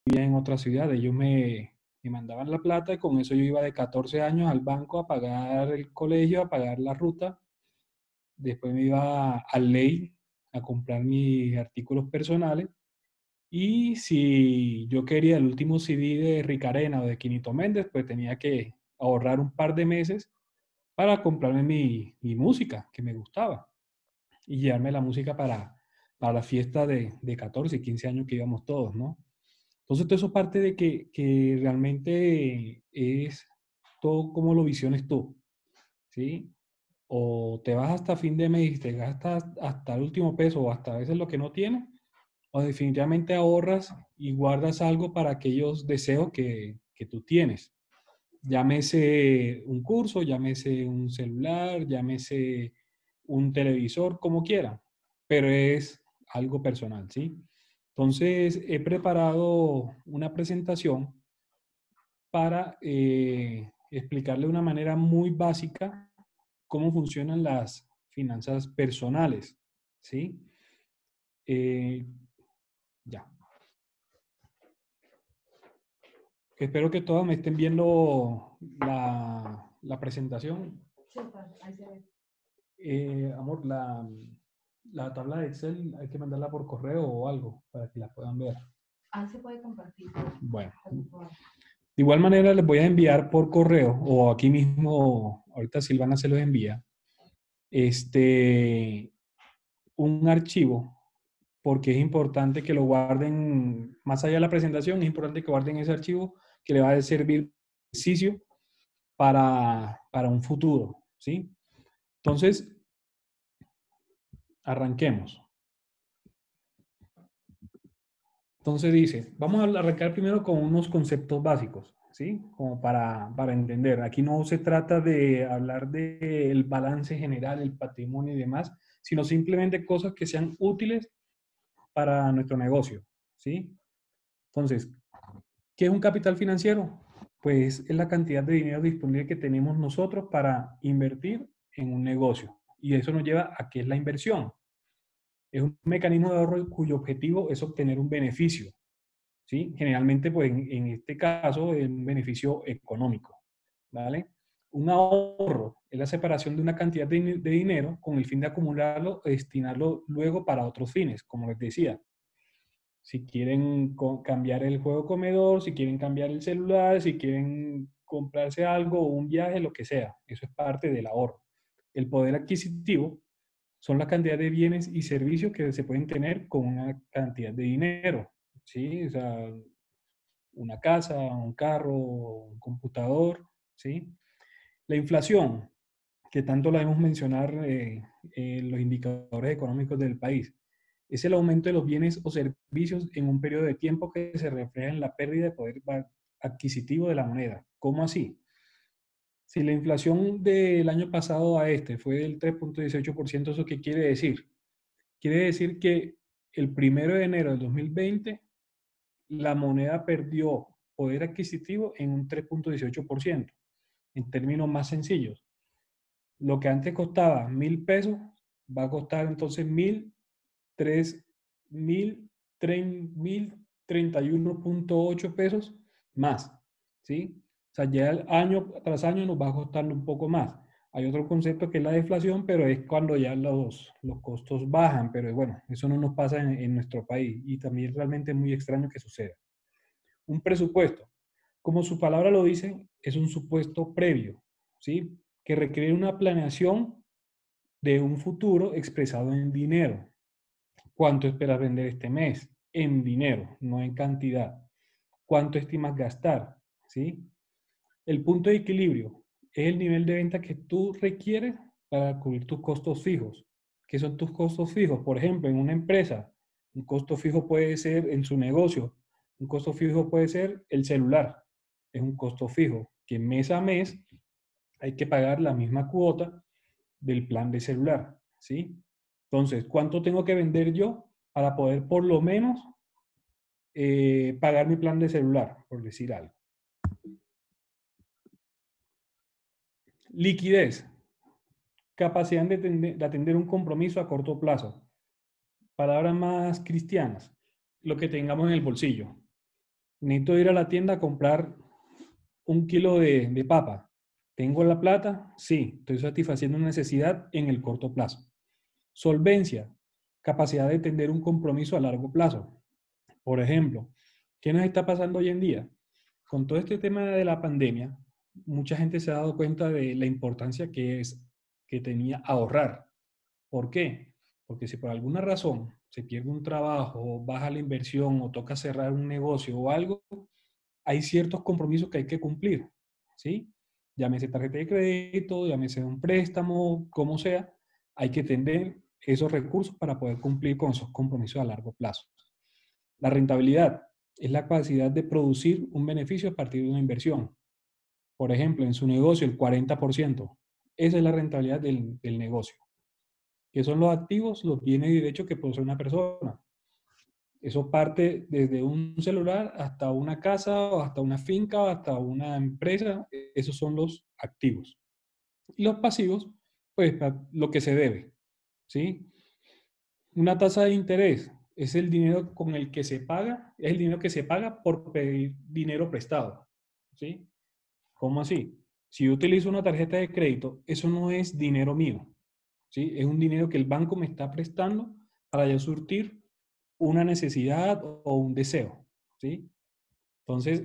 vivía en otra ciudad. Ellos me mandaban la plata y con eso yo iba de 14 años al banco a pagar el colegio, a pagar la ruta. Después me iba al Ley a comprar mis artículos personales. Y si yo quería el último CD de Ricarena o de Quinito Méndez, pues tenía que ahorrar un par de meses para comprarme mi música que me gustaba y llevarme la música para la fiesta de 14 y 15 años que íbamos todos, ¿no? Entonces, todo eso parte de que realmente es todo como lo visiones tú, ¿sí? O te vas hasta fin de mes y te gastas hasta el último peso o hasta a veces lo que no tienes, o definitivamente ahorras y guardas algo para aquellos deseos que tú tienes. Llámese un curso, llámese un celular, llámese un televisor, como quieran, pero es algo personal, ¿sí? Entonces, he preparado una presentación para explicarle de una manera muy básica cómo funcionan las finanzas personales, ¿sí? Eh, ya. Espero que todos me estén viendo la presentación. Amor, la tabla de Excel hay que mandarla por correo o algo para que la puedan ver. Ahí se puede compartir. Bueno, de igual manera les voy a enviar por correo o aquí mismo, ahorita Silvana se los envía, un archivo porque es importante que lo guarden, más allá de la presentación, es importante que guarden ese archivo que le va a servir de ejercicio para un futuro, ¿sí? Entonces, arranquemos. Entonces dice, vamos a arrancar primero con unos conceptos básicos, ¿sí? Como para entender. Aquí no se trata de hablar del balance general, el patrimonio y demás, sino simplemente cosas que sean útiles para nuestro negocio, ¿sí? Entonces, ¿qué es un capital financiero? Pues es la cantidad de dinero disponible que tenemos nosotros para invertir en un negocio. Y eso nos lleva a qué es la inversión. Es un mecanismo de ahorro cuyo objetivo es obtener un beneficio, ¿sí? Generalmente, pues en este caso, es un beneficio económico, ¿vale? Un ahorro es la separación de una cantidad de dinero con el fin de acumularlo o destinarlo luego para otros fines, como les decía. Si quieren cambiar el juego comedor, si quieren cambiar el celular, si quieren comprarse algo o un viaje, lo que sea. Eso es parte del ahorro. El poder adquisitivo son la cantidad de bienes y servicios que se pueden tener con una cantidad de dinero. ¿Sí? O sea, una casa, un carro, un computador, ¿sí? La inflación, que tanto la debemos mencionar en los indicadores económicos del país, es el aumento de los bienes o servicios en un periodo de tiempo que se refleja en la pérdida de poder adquisitivo de la moneda. ¿Cómo así? Si la inflación del año pasado a este fue del 3,18%, ¿eso qué quiere decir? Quiere decir que el 1 de enero del 2020 la moneda perdió poder adquisitivo en un 3,18%. En términos más sencillos, lo que antes costaba 1.000 pesos va a costar entonces mil 31,8 pesos más, ¿sí? O sea, ya año tras año nos va a costar un poco más. Hay otro concepto que es la deflación, pero es cuando ya los costos bajan, pero bueno, eso no nos pasa en nuestro país y también realmente es muy extraño que suceda. Un presupuesto, como su palabra lo dice, es un supuesto previo, ¿sí? Que requiere una planeación de un futuro expresado en dinero. ¿Cuánto esperas vender este mes? En dinero, no en cantidad. ¿Cuánto estimas gastar? ¿Sí? El punto de equilibrio es el nivel de venta que tú requieres para cubrir tus costos fijos. ¿Qué son tus costos fijos? Por ejemplo, en una empresa, un costo fijo puede ser en su negocio, un costo fijo puede ser el celular. Es un costo fijo que mes a mes hay que pagar la misma cuota del plan de celular, ¿sí? Entonces, ¿cuánto tengo que vender yo para poder por lo menos pagar mi plan de celular, por decir algo? Liquidez, capacidad de atender un compromiso a corto plazo. Palabras más cristianas, lo que tengamos en el bolsillo. Necesito ir a la tienda a comprar 1 kilo de papa. ¿Tengo la plata? Sí, estoy satisfaciendo una necesidad en el corto plazo. Solvencia, capacidad de tener un compromiso a largo plazo. Por ejemplo, ¿qué nos está pasando hoy en día? Con todo este tema de la pandemia, mucha gente se ha dado cuenta de la importancia que tenía ahorrar. ¿Por qué? Porque si por alguna razón se pierde un trabajo, baja la inversión o toca cerrar un negocio o algo, hay ciertos compromisos que hay que cumplir, ¿sí? Llámese tarjeta de crédito, llámese un préstamo, como sea, hay que tener esos recursos para poder cumplir con esos compromisos a largo plazo. La rentabilidad es la capacidad de producir un beneficio a partir de una inversión. Por ejemplo, en su negocio, el 40%. Esa es la rentabilidad del negocio. ¿Qué son los activos? Los bienes y derechos que posee una persona. Eso parte desde un celular hasta una casa, o hasta una finca, o hasta una empresa. Esos son los activos. Y los pasivos, pues lo que se debe, ¿sí? Una tasa de interés es el dinero con el que se paga, es el dinero que se paga por pedir dinero prestado, ¿sí? ¿Cómo así? Si yo utilizo una tarjeta de crédito, eso no es dinero mío, ¿sí? Es un dinero que el banco me está prestando para yo surtir una necesidad o un deseo, ¿sí? Entonces,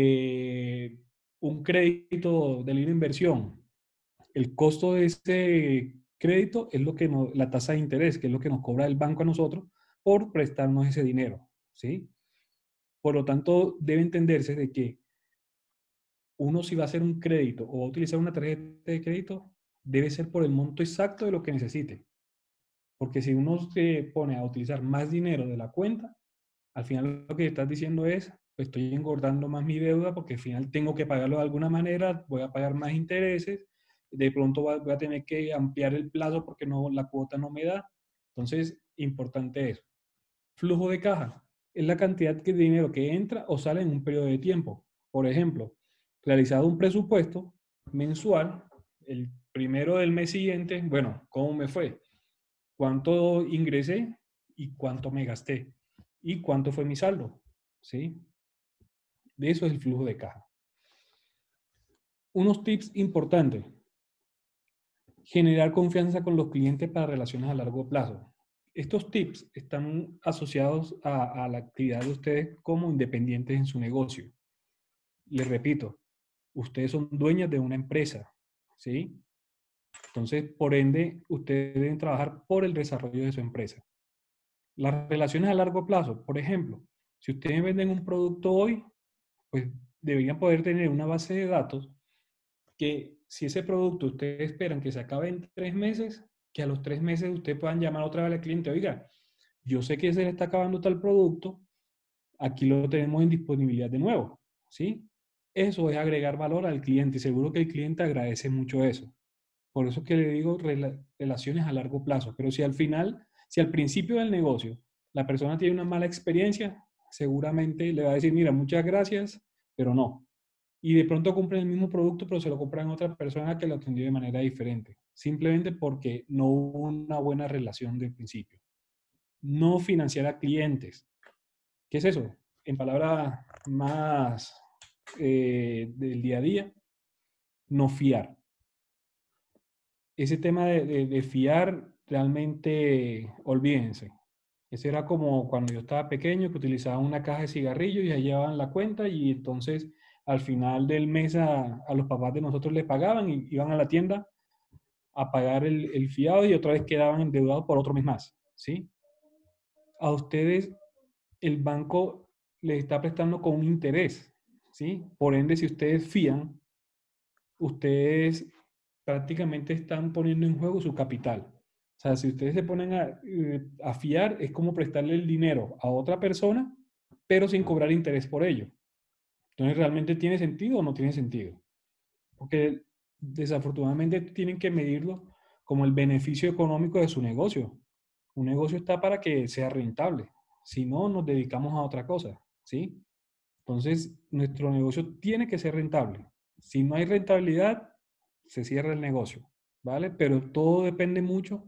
un crédito de libre inversión, el costo de ese crédito es lo que la tasa de interés, que es lo que nos cobra el banco a nosotros por prestarnos ese dinero, ¿sí? Por lo tanto, debe entenderse de que uno si va a hacer un crédito o va a utilizar una tarjeta de crédito, debe ser por el monto exacto de lo que necesite. Porque si uno se pone a utilizar más dinero de la cuenta, al final lo que estás diciendo es, pues estoy engordando más mi deuda porque al final tengo que pagarlo de alguna manera, voy a pagar más intereses, de pronto voy a tener que ampliar el plazo porque no, la cuota no me da. Entonces, importante eso. Flujo de caja es la cantidad de dinero que entra o sale en un periodo de tiempo. Por ejemplo, realizado un presupuesto mensual, el primero del mes siguiente, bueno, ¿cómo me fue? ¿Cuánto ingresé y cuánto me gasté? ¿Y cuánto fue mi saldo? ¿Sí? De eso es el flujo de caja. Unos tips importantes. Generar confianza con los clientes para relaciones a largo plazo. Estos tips están asociados a la actividad de ustedes como independientes en su negocio. Les repito, ustedes son dueñas de una empresa, ¿sí? Entonces, por ende, ustedes deben trabajar por el desarrollo de su empresa. Las relaciones a largo plazo, por ejemplo, si ustedes venden un producto hoy, pues deberían poder tener una base de datos que si ese producto ustedes esperan que se acabe en 3 meses, que a los 3 meses ustedes puedan llamar otra vez al cliente, oiga, yo sé que se le está acabando tal producto, aquí lo tenemos en disponibilidad de nuevo, ¿sí? Eso es agregar valor al cliente y seguro que el cliente agradece mucho eso. Por eso es que le digo relaciones a largo plazo. Pero si al final, si al principio del negocio la persona tiene una mala experiencia, seguramente le va a decir, mira, muchas gracias, pero no. Y de pronto compran el mismo producto, pero se lo compran a otra persona que lo atendió de manera diferente. Simplemente porque no hubo una buena relación del principio. No financiar a clientes. ¿Qué es eso? En palabras más del día a día, no fiar. Ese tema de fiar, realmente olvídense. Ese era como cuando yo estaba pequeño, que utilizaban una caja de cigarrillos y ahí llevaban la cuenta y entonces al final del mes a los papás de nosotros les pagaban y iban a la tienda a pagar el fiado y otra vez quedaban endeudados por otro mes más, ¿sí? A ustedes el banco les está prestando con un interés, ¿sí? Por ende, si ustedes fían, ustedes prácticamente están poniendo en juego su capital. O sea, si ustedes se ponen a fiar, es como prestarle el dinero a otra persona, pero sin cobrar interés por ello. Entonces, ¿realmente tiene sentido o no tiene sentido? Porque desafortunadamente tienen que medirlo como el beneficio económico de su negocio. Un negocio está para que sea rentable. Si no, nos dedicamos a otra cosa, ¿sí? Entonces, nuestro negocio tiene que ser rentable. Si no hay rentabilidad, se cierra el negocio, ¿vale? Pero todo depende mucho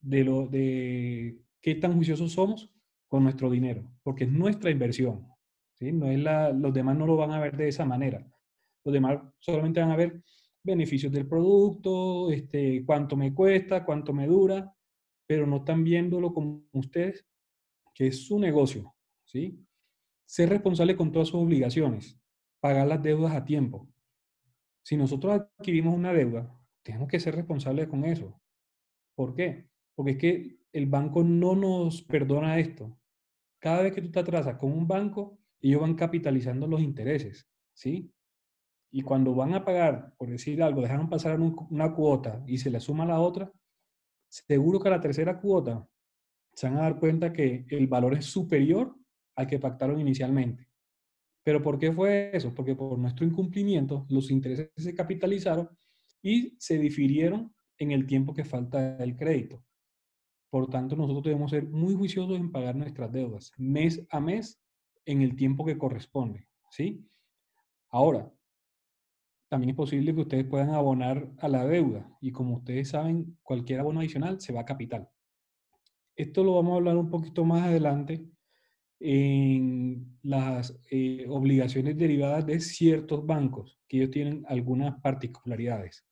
de qué tan juiciosos somos con nuestro dinero, porque es nuestra inversión, ¿sí? No es los demás no lo van a ver de esa manera. Los demás solamente van a ver beneficios del producto, cuánto me cuesta, cuánto me dura, pero no están viéndolo como ustedes, que es su negocio, ¿sí? Ser responsable con todas sus obligaciones, pagar las deudas a tiempo. Si nosotros adquirimos una deuda, tenemos que ser responsables con eso. ¿Por qué? Porque es que el banco no nos perdona esto. Cada vez que tú te atrasas con un banco, ellos van capitalizando los intereses, ¿sí? Y cuando van a pagar, por decir algo, dejaron pasar una cuota y se le suma la otra, seguro que a la tercera cuota se van a dar cuenta que el valor es superior al que pactaron inicialmente. ¿Pero por qué fue eso? Porque por nuestro incumplimiento los intereses se capitalizaron y se difirieron en el tiempo que falta el crédito. Por tanto, nosotros debemos ser muy juiciosos en pagar nuestras deudas, mes a mes, en el tiempo que corresponde, ¿sí? Ahora, también es posible que ustedes puedan abonar a la deuda y como ustedes saben, cualquier abono adicional se va a capital. Esto lo vamos a hablar un poquito más adelante en las obligaciones derivadas de ciertos bancos, que ellos tienen algunas particularidades.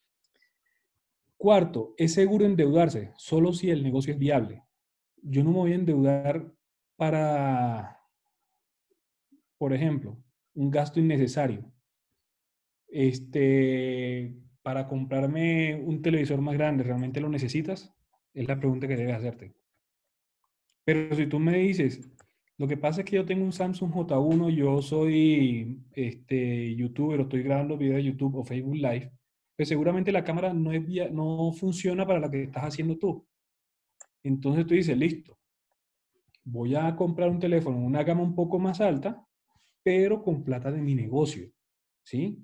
Cuarto, es seguro endeudarse solo si el negocio es viable. Yo no me voy a endeudar para, por ejemplo, un gasto innecesario. Para comprarme un televisor más grande, ¿realmente lo necesitas? Es la pregunta que debes hacerte. Pero si tú me dices, lo que pasa es que yo tengo un Samsung J1, yo soy youtuber, o estoy grabando videos de YouTube o Facebook Live, pues seguramente la cámara no funciona para lo que estás haciendo tú. Entonces tú dices, listo, voy a comprar un teléfono en una gama un poco más alta, pero con plata de mi negocio, ¿sí?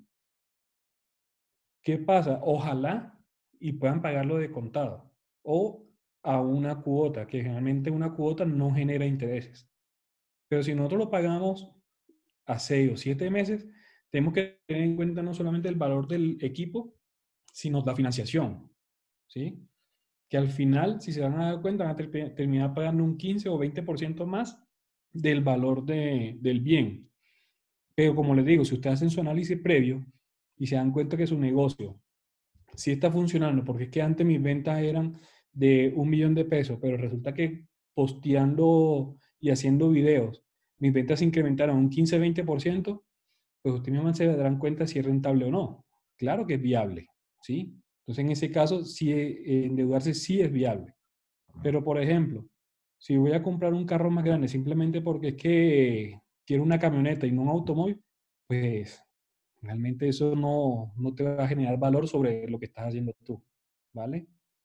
¿Qué pasa? Ojalá y puedan pagarlo de contado o a una cuota, que generalmente una cuota no genera intereses. Pero si nosotros lo pagamos a 6 o 7 meses, tenemos que tener en cuenta no solamente el valor del equipo, sino la financiación, ¿sí? Que al final, si se van a dar cuenta, van a terminar pagando un 15 o 20% más del valor del bien. Pero como les digo, si ustedes hacen su análisis previo y se dan cuenta que su negocio sí está funcionando, porque es que antes mis ventas eran de 1 millón de pesos, pero resulta que posteando y haciendo videos, mis ventas se incrementaron un 15-20%, pues ustedes mismos se darán cuenta si es rentable o no. Claro que es viable, ¿sí? Entonces, en ese caso, sí, endeudarse sí es viable. Pero, por ejemplo, si voy a comprar un carro más grande simplemente porque es que quiero una camioneta y no un automóvil, pues realmente eso no te va a generar valor sobre lo que estás haciendo tú, ¿vale?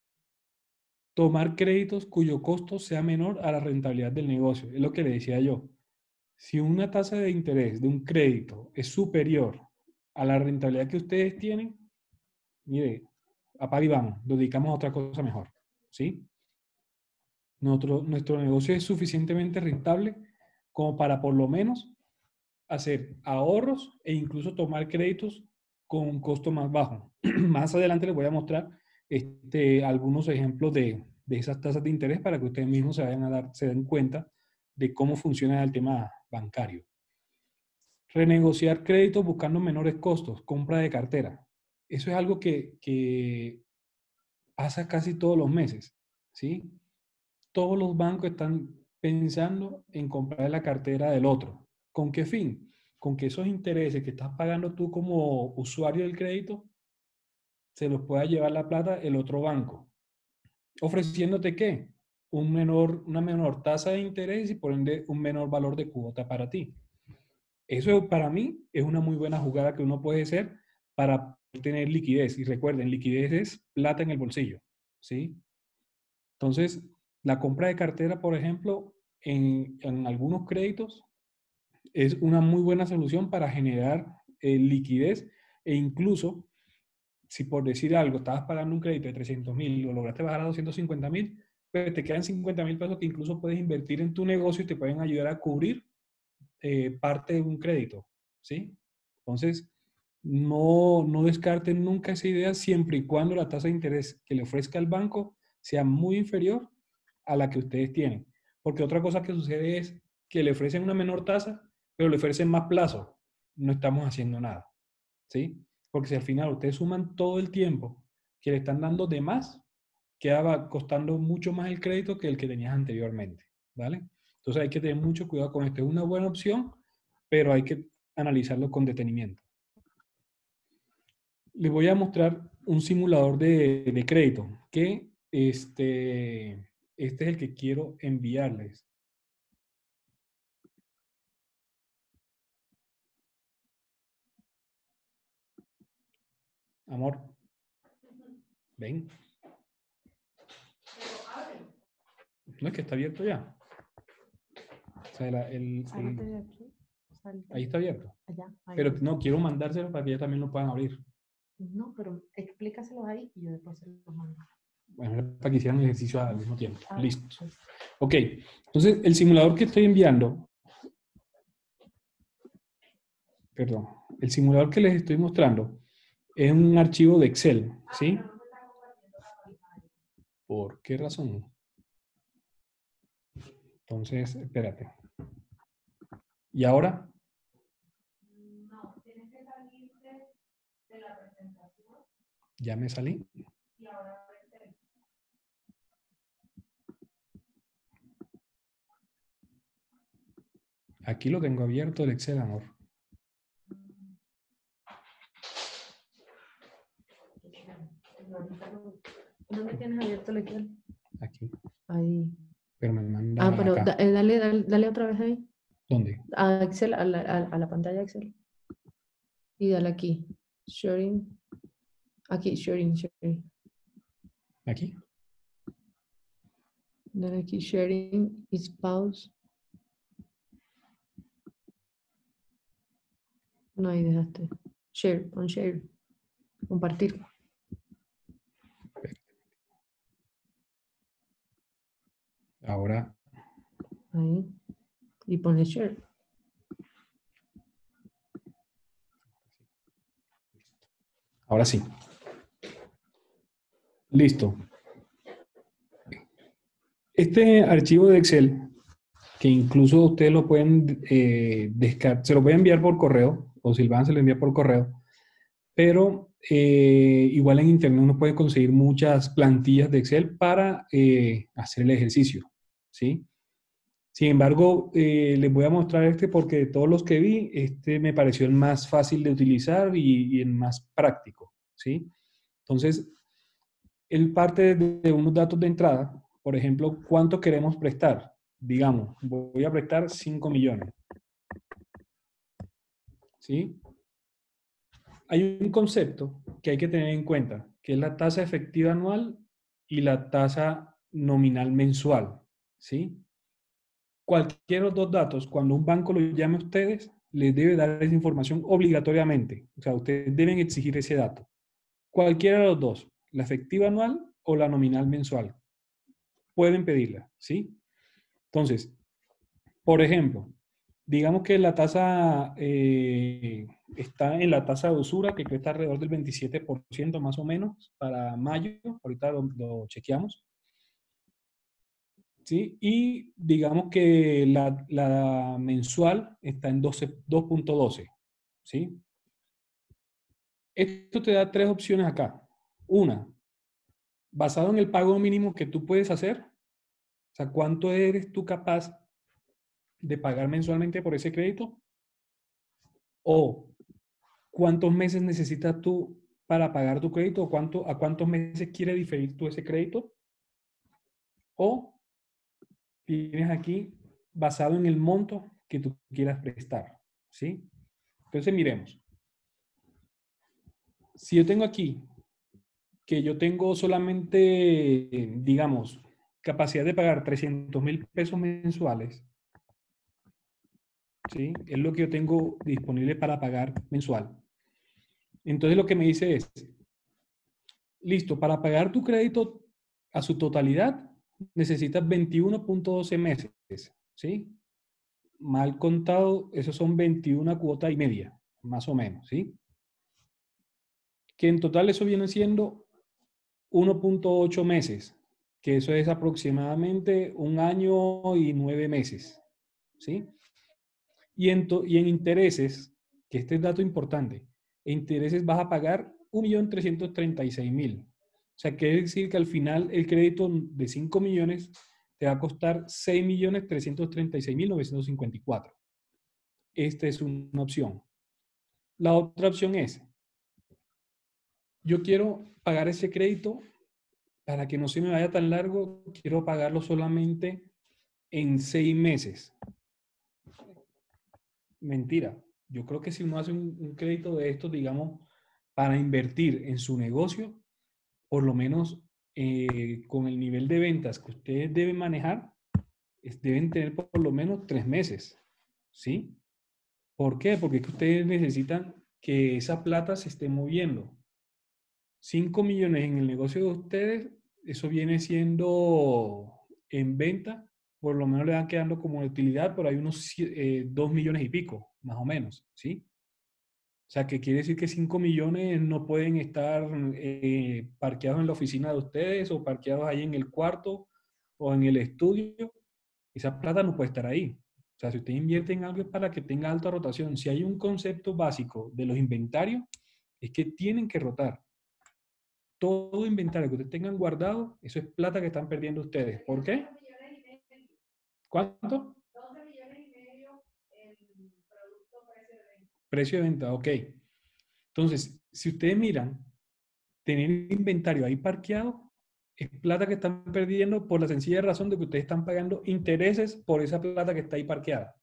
Tomar créditos cuyo costo sea menor a la rentabilidad del negocio. Es lo que le decía yo. Si una tasa de interés de un crédito es superior a la rentabilidad que ustedes tienen, mire, apaga y vamos, lo dedicamos a otra cosa mejor, ¿sí? Nuestro negocio es suficientemente rentable como para por lo menos hacer ahorros e incluso tomar créditos con un costo más bajo. Más adelante les voy a mostrar algunos ejemplos de esas tasas de interés para que ustedes mismos se den cuenta de cómo funciona el tema bancario. Renegociar créditos buscando menores costos, compra de cartera. Eso es algo que pasa casi todos los meses, ¿sí? Todos los bancos están pensando en comprar la cartera del otro. ¿Con qué fin? Con que esos intereses que estás pagando tú como usuario del crédito se los pueda llevar la plata el otro banco. ¿Ofreciéndote qué? Una menor tasa de interés y por ende un menor valor de cuota para ti. Eso para mí es una muy buena jugada que uno puede hacer para tener liquidez. Y recuerden, liquidez es plata en el bolsillo, ¿sí? Entonces, la compra de cartera, por ejemplo, en algunos créditos es una muy buena solución para generar liquidez e incluso, si por decir algo, estabas pagando un crédito de 300.000 y lo lograste bajar a 250.000, pues te quedan 50.000 pesos que incluso puedes invertir en tu negocio y te pueden ayudar a cubrir parte de un crédito, ¿sí? Entonces, no descarten nunca esa idea siempre y cuando la tasa de interés que le ofrezca el banco sea muy inferior a la que ustedes tienen. Porque otra cosa que sucede es que le ofrecen una menor tasa, pero le ofrecen más plazo, no estamos haciendo nada, ¿sí? Porque si al final ustedes suman todo el tiempo que le están dando de más, quedaba costando mucho más el crédito que el que tenías anteriormente, ¿vale? Entonces hay que tener mucho cuidado con esto. Es una buena opción, pero hay que analizarlo con detenimiento. Les voy a mostrar un simulador de crédito, que este es el que quiero enviarles. Amor, ven. No es que está abierto ya. O sea, Salte de aquí. Salte. ahí está abierto. Allá. Ahí. Pero no, quiero mandárselo para que ellos también lo puedan abrir. No, pero explícaselos ahí y yo después se los mando. Bueno, era para que hicieran el ejercicio al mismo tiempo. Ah, Listo. pues. Ok, entonces el simulador que estoy enviando, perdón, el simulador que les estoy mostrando es un archivo de Excel, ¿sí? ¿Por qué razón? Entonces, espérate. ¿Y ahora? No, tienes que salirte de la presentación Ya me salí. y ahora Excel. Aquí lo tengo abierto el Excel, amor. ¿Dónde tienes abierto el Excel? Aquí. Ahí. Pero me manda Pero acá. dale otra vez ahí. ¿Dónde? A Excel, a la pantalla Excel. Y dale aquí. Sharing. Aquí, sharing. Aquí. Dale aquí, sharing is pause. No, ahí dejaste. Share, on share. Compartir. Ahora. Ahí. Y pone share. Ahora sí. Listo. Este archivo de Excel, que incluso ustedes lo pueden descargar, se lo voy a enviar por correo, o Silvana se lo envía por correo, pero igual en internet uno puede conseguir muchas plantillas de Excel para hacer el ejercicio, ¿sí? Sin embargo, les voy a mostrar este porque de todos los que vi, este me pareció el más fácil de utilizar y el más práctico, ¿sí? Entonces, él parte de unos datos de entrada, por ejemplo, ¿cuánto queremos prestar? Digamos, voy a prestar 5 millones, ¿sí? Hay un concepto que hay que tener en cuenta, que es la tasa efectiva anual y la tasa nominal mensual, ¿sí? Cualquiera de los dos datos, cuando un banco lo llame a ustedes, les debe dar esa información obligatoriamente. O sea, ustedes deben exigir ese dato. Cualquiera de los dos, la efectiva anual o la nominal mensual, pueden pedirla, ¿sí? Entonces, por ejemplo, digamos que la tasa está en la tasa de usura, que está alrededor del 27% más o menos para mayo. Ahorita lo chequeamos. ¿Sí? Y digamos que la mensual está en 2.12. ¿Sí? Esto te da tres opciones acá. Una, basado en el pago mínimo que tú puedes hacer, o sea, ¿cuánto eres tú capaz de pagar mensualmente por ese crédito? O ¿cuántos meses necesitas tú para pagar tu crédito? ¿A cuántos meses quieres diferir tú ese crédito? O tienes aquí basado en el monto que tú quieras prestar. ¿Sí? Entonces miremos. Si yo tengo aquí que yo tengo solamente, digamos, capacidad de pagar 300.000 pesos mensuales, ¿sí? Es lo que yo tengo disponible para pagar mensual. Entonces lo que me dice es, listo, para pagar tu crédito a su totalidad, necesitas 21.12 meses, ¿sí? Mal contado, esos son 21 cuotas y media, más o menos, ¿sí? Que en total eso viene siendo 1.8 meses, que eso es aproximadamente 1 año y 9 meses, ¿sí? Y en intereses, que este es dato importante, en intereses vas a pagar 1.336.000. O sea, quiere decir que al final el crédito de 5 millones te va a costar 6.336.954. Esta es una opción. La otra opción es, yo quiero pagar ese crédito para que no se me vaya tan largo, quiero pagarlo solamente en 6 meses. Mentira. Yo creo que si uno hace un crédito de estos, digamos, para invertir en su negocio, por lo menos con el nivel de ventas que ustedes deben manejar, deben tener por lo menos 3 meses. ¿Sí? ¿Por qué? Porque es que ustedes necesitan que esa plata se esté moviendo. 5 millones en el negocio de ustedes, eso viene siendo en venta, por lo menos le van quedando como utilidad, pero hay unos 2 millones y pico, más o menos, ¿sí? O sea, que quiere decir que 5 millones no pueden estar parqueados en la oficina de ustedes o parqueados ahí en el cuarto o en el estudio. Esa plata no puede estar ahí. O sea, si usted invierte en algo es para que tenga alta rotación. Si hay un concepto básico de los inventarios, es que tienen que rotar. Todo inventario que ustedes tengan guardado, eso es plata que están perdiendo ustedes. ¿Por qué? ¿Cuánto? 12 millones y medio en producto precio de venta. Precio de venta, ok. Entonces, si ustedes miran, tener inventario ahí parqueado es plata que están perdiendo por la sencilla razón de que ustedes están pagando intereses por esa plata que está ahí parqueada.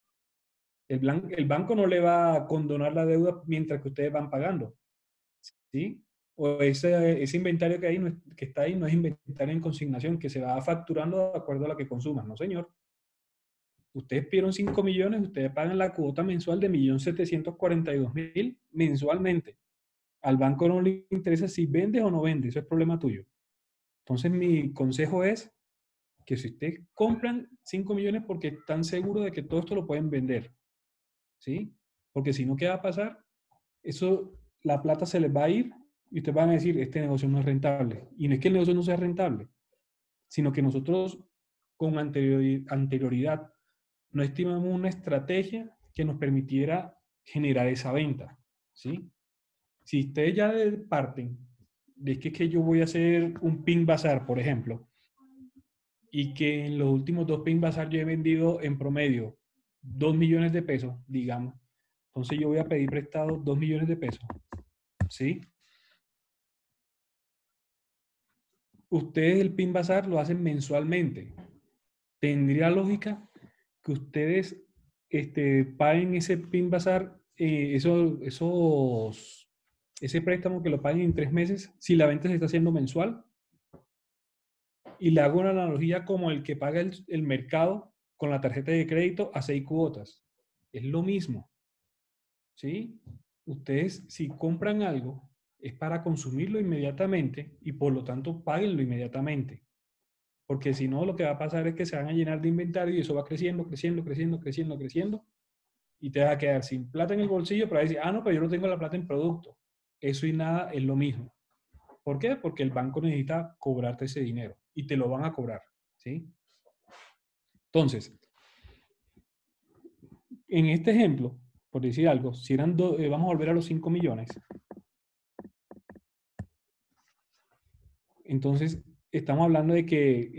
El banco no le va a condonar la deuda mientras que ustedes van pagando. ¿Sí? O ese inventario que, que está ahí no es inventario en consignación, que se va facturando de acuerdo a lo que consuman. No, señor. Ustedes pidieron 5 millones, ustedes pagan la cuota mensual de 1.742.000 mensualmente. Al banco no le interesa si vendes o no vendes, eso es problema tuyo. Entonces mi consejo es que si ustedes compran 5 millones porque están seguros de que todo esto lo pueden vender, ¿sí? Porque si no, ¿qué va a pasar? Eso, la plata se les va a ir y ustedes van a decir, este negocio no es rentable. Y no es que el negocio no sea rentable, sino que nosotros con anterioridad no estimamos una estrategia que nos permitiera generar esa venta, ¿sí? Si ustedes ya parten de que yo voy a hacer un pin bazar, por ejemplo, y que en los últimos 2 pin bazar yo he vendido en promedio 2 millones de pesos, digamos, entonces yo voy a pedir prestado 2 millones de pesos, ¿sí? Ustedes el pin bazar lo hacen mensualmente. Tendría lógica que ustedes paguen ese pin bazar, ese préstamo que lo paguen en 3 meses, si la venta se está haciendo mensual. Y le hago una analogía como el que paga el mercado con la tarjeta de crédito a 6 cuotas. Es lo mismo, ¿sí? Ustedes, si compran algo, es para consumirlo inmediatamente y por lo tanto páguenlo inmediatamente. Porque si no, lo que va a pasar es que se van a llenar de inventario y eso va creciendo, creciendo, creciendo, creciendo, creciendo. Y te vas a quedar sin plata en el bolsillo para decir, ah, no, pero yo no tengo la plata en producto. Eso y nada es lo mismo. ¿Por qué? Porque el banco necesita cobrarte ese dinero y te lo van a cobrar, ¿sí? Entonces, en este ejemplo, por decir algo, si eran vamos a volver a los 5 millones. Entonces, estamos hablando de que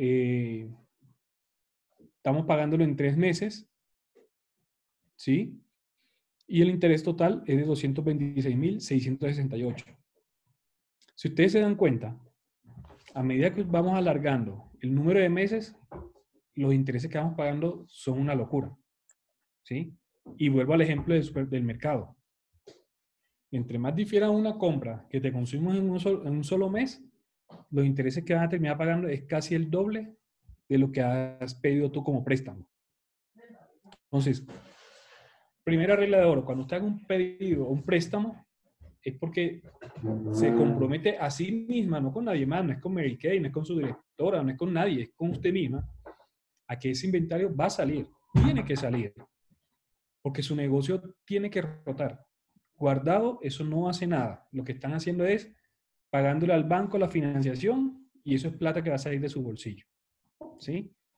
estamos pagándolo en 3 meses, ¿sí? Y el interés total es de 226.668. Si ustedes se dan cuenta, a medida que vamos alargando el número de meses, los intereses que vamos pagando son una locura, ¿sí? Y vuelvo al ejemplo del mercado. Entre más difiera una compra que te consumimos en un solo mes, los intereses que vas a terminar pagando es casi el doble de lo que has pedido tú como préstamo. Entonces, primera regla de oro, cuando usted haga un pedido o un préstamo, es porque se compromete a sí misma, no con nadie más, no es con Mary Kay, no es con su directora, no es con nadie, es con usted misma, a que ese inventario va a salir, tiene que salir, porque su negocio tiene que rotar. Guardado, eso no hace nada. Lo que están haciendo es pagándole al banco la financiación y eso es plata que va a salir de su bolsillo. ¿Sí?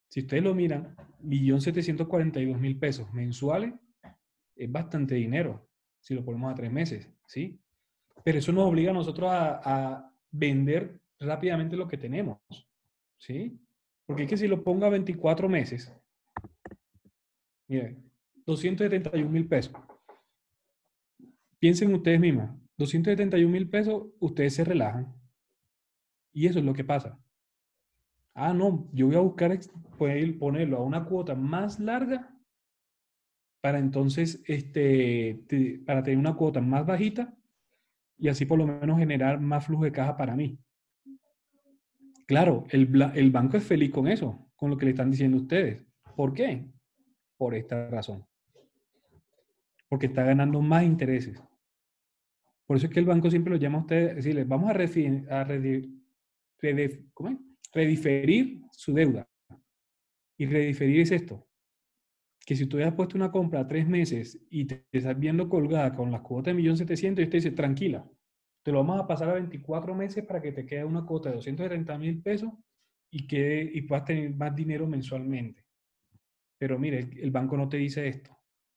Si ustedes lo miran, 1.742.000 pesos mensuales es bastante dinero si lo ponemos a 3 meses, ¿sí? Pero eso nos obliga a nosotros a vender rápidamente lo que tenemos, ¿sí? Porque es que si lo pongo a 24 meses, miren, 271.000 pesos. Piensen ustedes mismos, 271.000 pesos, ustedes se relajan. Y eso es lo que pasa. Ah, no, yo voy a buscar ponerlo a una cuota más larga para entonces, para tener una cuota más bajita y así por lo menos generar más flujo de caja para mí. Claro, el banco es feliz con eso, con lo que le están diciendo ustedes. ¿Por qué? Por esta razón. Porque está ganando más intereses. Por eso es que el banco siempre lo llama a ustedes, decirles, vamos a ¿cómo es? Rediferir su deuda. Y rediferir es esto, que si tú has puesto una compra a 3 meses y te estás viendo colgada con las cuotas de 1.700.000, y usted dice, tranquila, te lo vamos a pasar a 24 meses para que te quede una cuota de 270.000 pesos y puedas tener más dinero mensualmente. Pero mire, el banco no te dice esto,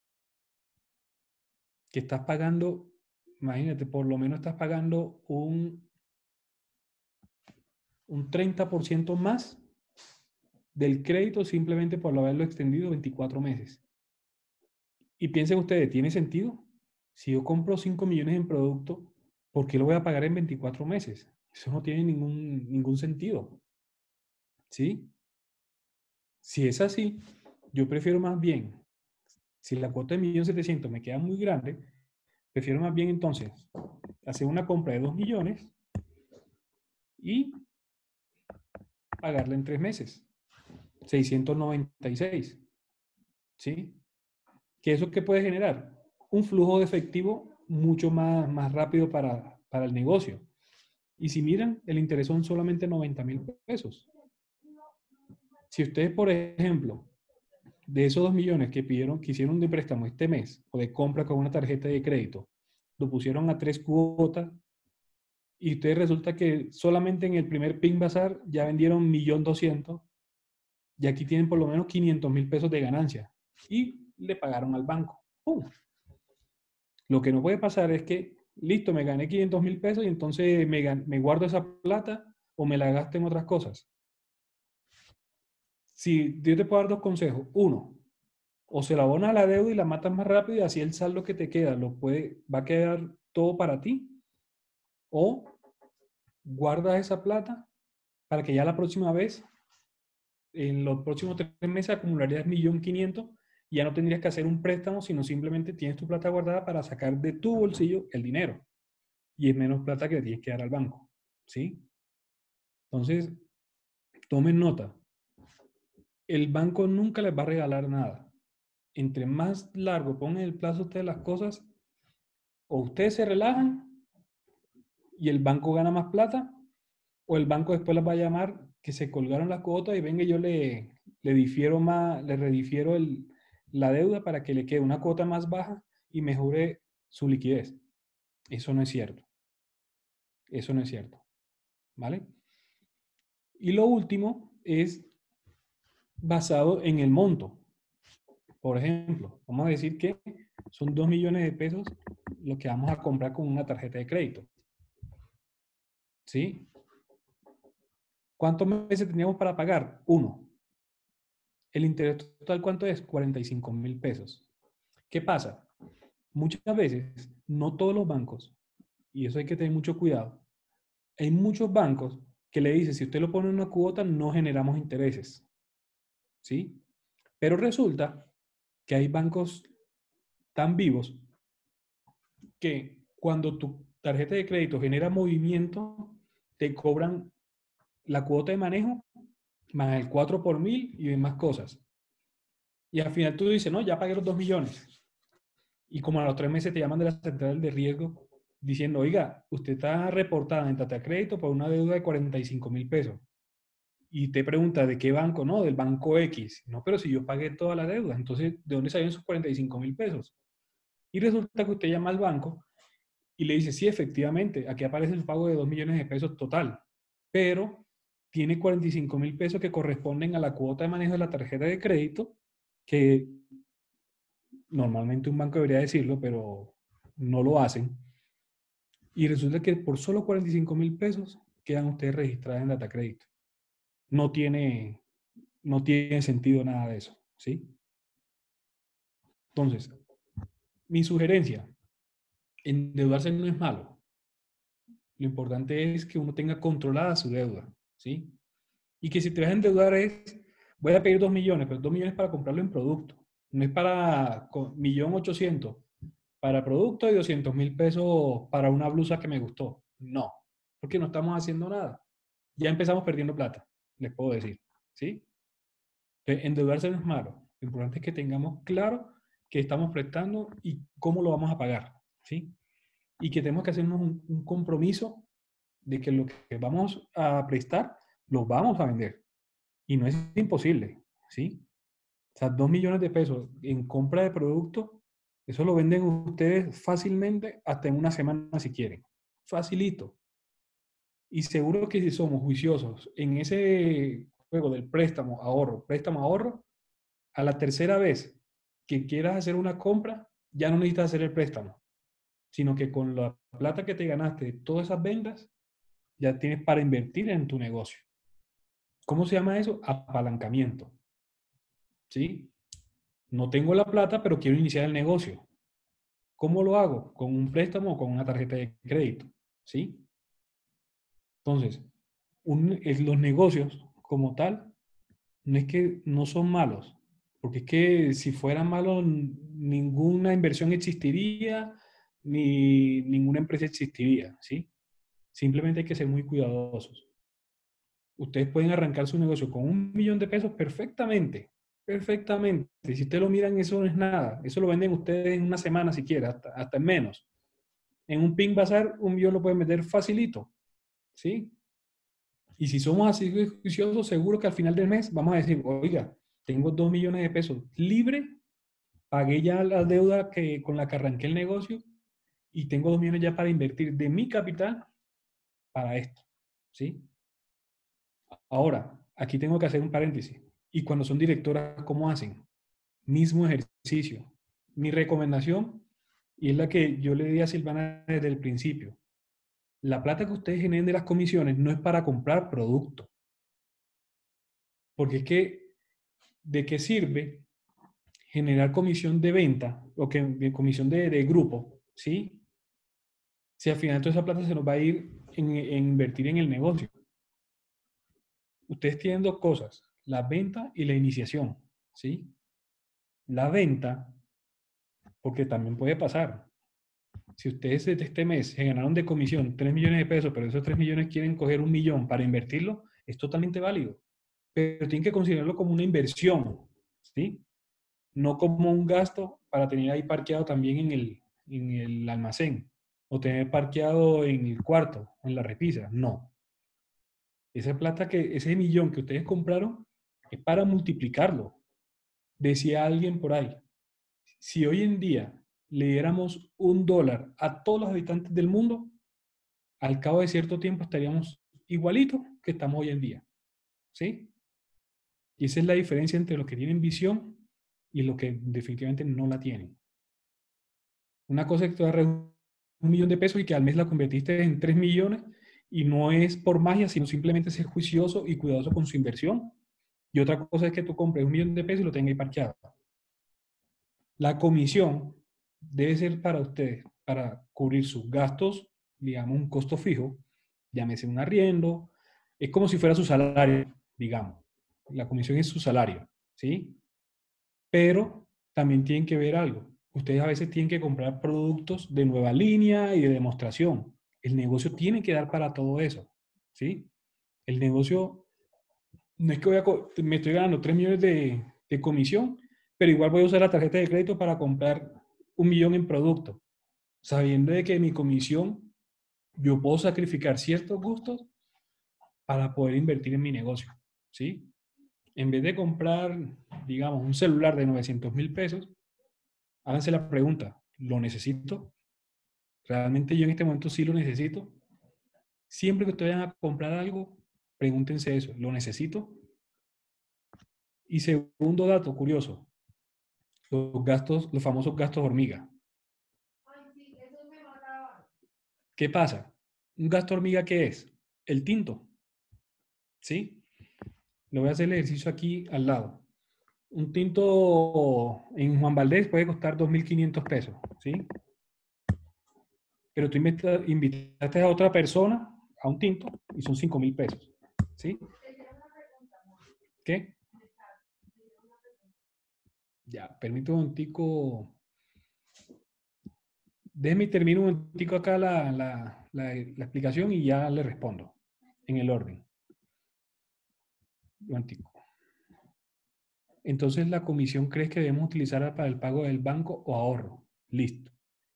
que estás pagando, imagínate, por lo menos estás pagando un 30% más del crédito simplemente por haberlo extendido 24 meses. Y piensen ustedes, ¿tiene sentido? Si yo compro 5 millones en producto, ¿por qué lo voy a pagar en 24 meses? Eso no tiene ningún sentido. ¿Sí? Si es así, yo prefiero más bien, si la cuota de 1.700.000 me queda muy grande, prefiero más bien entonces hacer una compra de 2 millones y pagarla en 3 meses. 696. ¿Sí? ¿Qué eso qué puede generar? Un flujo de efectivo mucho más rápido para el negocio. Y si miran, el interés son solamente 90.000 pesos. Si ustedes, por ejemplo, de esos 2 millones que hicieron de préstamo este mes o de compra con una tarjeta de crédito, lo pusieron a 3 cuotas y ustedes resulta que solamente en el primer PIN Bazar ya vendieron 1.200.000 y aquí tienen por lo menos 500.000 pesos de ganancia y le pagaron al banco. ¡Pum! Lo que no puede pasar es que, listo, me gané 500.000 pesos y entonces me guardo esa plata o me la gasto en otras cosas. Si yo te puedo dar dos consejos. Uno, o se la abonas a la deuda y la matas más rápido y así el saldo que te queda va a quedar todo para ti. O guardas esa plata para que ya la próxima vez, en los próximos 3 meses, acumularías 1.500.000 y ya no tendrías que hacer un préstamo, sino simplemente tienes tu plata guardada para sacar de tu bolsillo el dinero. Y es menos plata que le tienes que dar al banco. ¿Sí? Entonces, tomen nota. El banco nunca les va a regalar nada. Entre más largo pongan el plazo ustedes las cosas, o ustedes se relajan y el banco gana más plata, o el banco después les va a llamar que se colgaron las cuotas y venga, yo le difiero más, le redifiero la deuda para que le quede una cuota más baja y mejore su liquidez. Eso no es cierto. Eso no es cierto. ¿Vale? Y lo último es basado en el monto. Por ejemplo, vamos a decir que son 2 millones de pesos lo que vamos a comprar con una tarjeta de crédito. ¿Sí? ¿Cuántos meses teníamos para pagar? 1. El interés total, ¿cuánto es? 45.000 pesos. ¿Qué pasa? Muchas veces, no todos los bancos, y eso hay que tener mucho cuidado, hay muchos bancos que le dicen, si usted lo pone en una cuota, no generamos intereses. ¿Sí? Pero resulta que hay bancos tan vivos que cuando tu tarjeta de crédito genera movimiento, te cobran la cuota de manejo más el 4 por 1.000 y demás cosas. Y al final tú dices, no, ya pagué los 2 millones. Y como a los 3 meses te llaman de la central de riesgo diciendo, oiga, usted está reportada en Tata Crédito por una deuda de 45.000 pesos. Y te pregunta, ¿de qué banco? No, del banco X. No, pero si yo pagué toda la deuda, entonces, ¿de dónde salieron esos 45.000 pesos? Y resulta que usted llama al banco y le dice, sí, efectivamente, aquí aparece el pago de 2 millones de pesos total, pero tiene 45.000 pesos que corresponden a la cuota de manejo de la tarjeta de crédito, que normalmente un banco debería decirlo, pero no lo hacen. Y resulta que por solo 45.000 pesos quedan ustedes registrados en Data Crédito. No tiene sentido nada de eso, ¿sí? Entonces, mi sugerencia, endeudarse no es malo. Lo importante es que uno tenga controlada su deuda, ¿sí? Y que si te vas a endeudar es, voy a pedir 2 millones, pero 2 millones para comprarlo en producto. No es para 1.800.000 para producto y 200.000 pesos para una blusa que me gustó. No, porque no estamos haciendo nada. Ya empezamos perdiendo plata, les puedo decir, ¿sí? Entonces, endeudarse no es malo. Lo importante es que tengamos claro que estamos prestando y cómo lo vamos a pagar, ¿sí? Y que tenemos que hacernos un compromiso de que lo que vamos a prestar lo vamos a vender. Y no es imposible, ¿sí? O sea, 2 millones de pesos en compra de productos, eso lo venden ustedes fácilmente hasta en una semana si quieren. Facilito. Y seguro que si somos juiciosos en ese juego del préstamo, ahorro, a la tercera vez que quieras hacer una compra, ya no necesitas hacer el préstamo, sino que con la plata que te ganaste de todas esas ventas, ya tienes para invertir en tu negocio. ¿Cómo se llama eso? Apalancamiento. ¿Sí? No tengo la plata, pero quiero iniciar el negocio. ¿Cómo lo hago? ¿Con un préstamo o con una tarjeta de crédito? ¿Sí? Entonces, los negocios como tal, no es que no son malos, porque es que si fueran malos, ninguna inversión existiría, ni ninguna empresa existiría, ¿sí? Simplemente hay que ser muy cuidadosos. Ustedes pueden arrancar su negocio con 1 millón de pesos perfectamente, perfectamente. Y si ustedes lo miran, eso no es nada. Eso lo venden ustedes en una semana siquiera, hasta en menos. En un Pink Bazar, 1 millón lo pueden vender facilito, ¿sí? Y si somos así de juiciosos, seguro que al final del mes vamos a decir, oiga, tengo 2 millones de pesos libre, pagué ya la deuda con la que arranqué el negocio y tengo 2 millones ya para invertir de mi capital para esto, ¿sí? Ahora, aquí tengo que hacer un paréntesis. Y cuando son directoras, ¿cómo hacen? Mismo ejercicio. Mi recomendación, y es la que yo le di a Silvana desde el principio, la plata que ustedes generen de las comisiones no es para comprar producto. Porque es que, ¿de qué sirve generar comisión de venta o comisión de grupo? ¿Sí? Si al final toda esa plata se nos va a ir en invertir en el negocio. Ustedes tienen dos cosas, la venta y la iniciación. ¿Sí? La venta, porque también puede pasar. Si ustedes este mes se ganaron de comisión 3 millones de pesos, pero esos 3 millones quieren coger 1 millón para invertirlo, es totalmente válido. Pero tienen que considerarlo como una inversión, ¿sí? No como un gasto para tener ahí parqueado también en el almacén o tener parqueado en el cuarto, en la repisa. No. Esa plata ese millón que ustedes compraron es para multiplicarlo. Decía alguien por ahí, si hoy en día le diéramos $1 a todos los habitantes del mundo, al cabo de cierto tiempo estaríamos igualitos que estamos hoy en día. ¿Sí? Y esa es la diferencia entre los que tienen visión y los que definitivamente no la tienen. Una cosa es que tú agarras 1 millón de pesos y que al mes la convertiste en 3 millones y no es por magia, sino simplemente ser juicioso y cuidadoso con su inversión. Y otra cosa es que tú compres 1 millón de pesos y lo tengas ahí parqueado. La comisión debe ser para ustedes, para cubrir sus gastos, digamos, un costo fijo, llámese un arriendo, es como si fuera su salario, digamos. La comisión es su salario, ¿sí? Pero también tienen que ver algo. Ustedes a veces tienen que comprar productos de nueva línea y de demostración. El negocio tiene que dar para todo eso, ¿sí? El negocio, no es que me estoy ganando 3 millones de comisión, pero igual voy a usar la tarjeta de crédito para comprar 1 millón en productos, sabiendo de que mi comisión yo puedo sacrificar ciertos gustos para poder invertir en mi negocio, ¿sí? En vez de comprar, digamos, un celular de 900.000 pesos, háganse la pregunta, ¿lo necesito? ¿Realmente yo en este momento sí lo necesito? Siempre que ustedes vayan a comprar algo, Pregúntense eso, ¿lo necesito? Y segundo dato curioso, los famosos gastos hormiga. ¿Qué pasa? ¿Un gasto hormiga qué es? El tinto, ¿sí? Le voy a hacer el ejercicio aquí al lado. Un tinto en Juan Valdés puede costar 2.500 pesos, ¿sí? Pero tú invitaste a otra persona a un tinto y son 5.000 pesos, ¿sí? ¿Qué? Ya, permítame un momentico. Déjeme terminar un momentico acá la explicación y ya le respondo en el orden. Un momentico. Entonces, ¿la comisión crees que debemos utilizarla para el pago del banco o ahorro? Listo.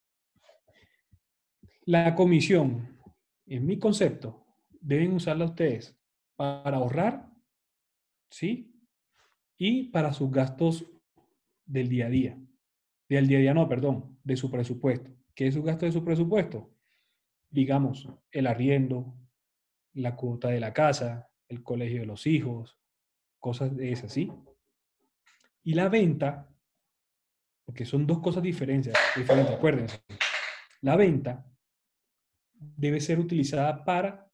La comisión, en mi concepto, deben usarla ustedes para ahorrar, ¿sí? Y para sus gastos del día a día. Del día a día no, perdón, de su presupuesto. ¿Qué es su gasto de su presupuesto? Digamos, el arriendo, la cuota de la casa, el colegio de los hijos, cosas de esas, ¿sí? Y la venta, porque son dos cosas diferentes, acuérdense. La venta debe ser utilizada para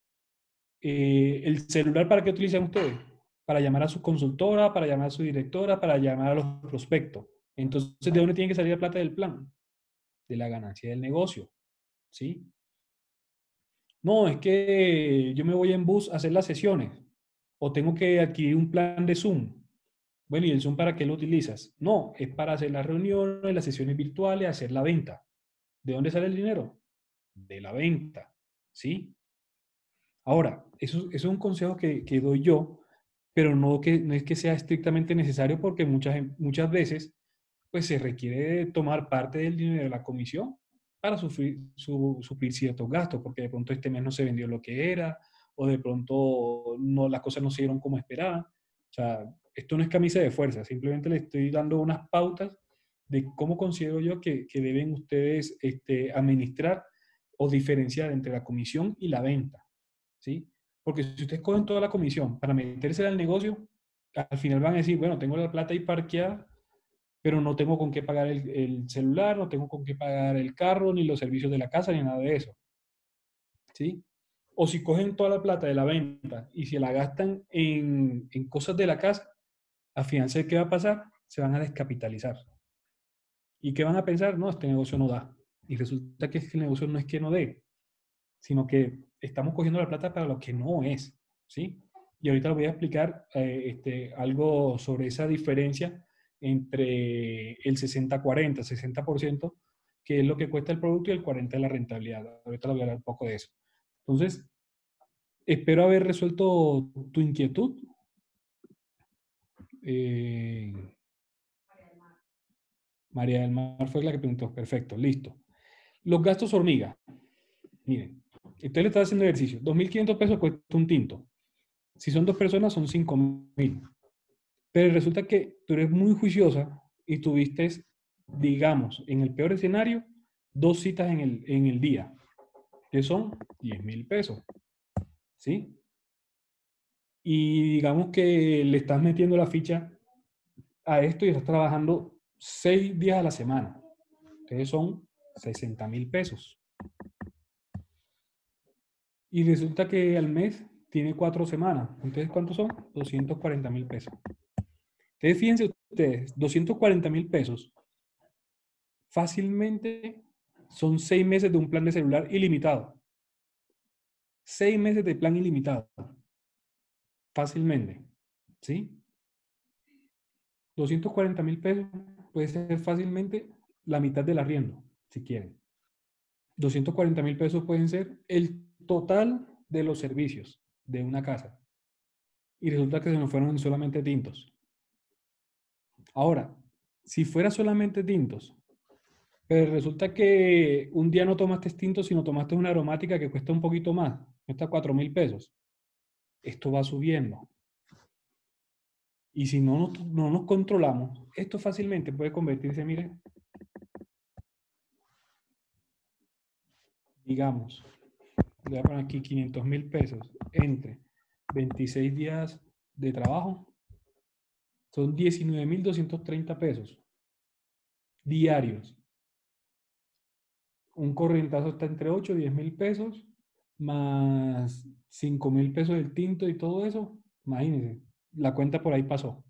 el celular. ¿Para qué utilizan ustedes? Para llamar a su consultora, para llamar a su directora, para llamar a los prospectos. Entonces, ¿de dónde tiene que salir la plata del plan? De la ganancia del negocio, ¿sí? No, es que yo me voy en bus a hacer las sesiones o tengo que adquirir un plan de Zoom. Bueno, ¿y el Zoom para qué lo utilizas? No, es para hacer las reuniones, las sesiones virtuales, hacer la venta. ¿De dónde sale el dinero? De la venta, ¿sí? Ahora, eso es un consejo que doy yo, pero no es que sea estrictamente necesario porque muchas veces pues se requiere tomar parte del dinero de la comisión para suplir ciertos gastos, porque de pronto este mes no se vendió lo que era, o de pronto no, las cosas no se dieron como esperaban. O sea, esto no es camisa de fuerza, simplemente le estoy dando unas pautas de cómo considero yo que deben ustedes administrar o diferenciar entre la comisión y la venta, ¿sí? Porque si ustedes cogen toda la comisión para meterse al negocio, al final van a decir, bueno, tengo la plata ahí parqueada, pero no tengo con qué pagar el celular, no tengo con qué pagar el carro, ni los servicios de la casa, ni nada de eso, ¿sí? O si cogen toda la plata de la venta y si la gastan en cosas de la casa, al final, ¿sabes qué va a pasar? Se van a descapitalizar. ¿Y qué van a pensar? No, este negocio no da. Y resulta que el negocio no es que no dé, sino que estamos cogiendo la plata para lo que no es, ¿sí? Y ahorita les voy a explicar algo sobre esa diferencia entre el 60-40, 60%, que es lo que cuesta el producto, y el 40% es la rentabilidad. Ahorita les voy a hablar un poco de eso. Entonces, espero haber resuelto tu inquietud. Eh, María del Mar fue la que preguntó. Perfecto, listo. Los gastos hormiga. Miren, usted le está haciendo ejercicio. 2.500 pesos cuesta un tinto. Si son dos personas, son 5.000. Pero resulta que tú eres muy juiciosa y tuviste, digamos, en el peor escenario, 2 citas en el día, que son 10.000 pesos, ¿sí? Y digamos que le estás metiendo la ficha a esto y estás trabajando 6 días a la semana. Entonces son 60.000 pesos. Y resulta que al mes tiene 4 semanas. Entonces, ¿cuántos son? 240.000 pesos. Entonces, fíjense ustedes, 240.000 pesos fácilmente son 6 meses de un plan de celular ilimitado. 6 meses de plan ilimitado. Fácilmente. ¿Sí? 240.000 pesos puede ser fácilmente la mitad del arriendo, si quieren. 240.000 pesos pueden ser el total de los servicios de una casa. Y resulta que se nos fueron solamente tintos. Ahora, si fuera solamente tintos, pero resulta que un día no tomaste tintos, sino tomaste una aromática que cuesta un poquito más, cuesta 4.000 pesos. Esto va subiendo. Y si no nos controlamos, esto fácilmente puede convertirse, miren, digamos, voy a poner aquí 500.000 pesos entre 26 días de trabajo, son 19.230 pesos diarios. Un corrientazo está entre 8 y 10.000 pesos, más 5.000 pesos del tinto y todo eso. Imagínense, la cuenta por ahí pasó.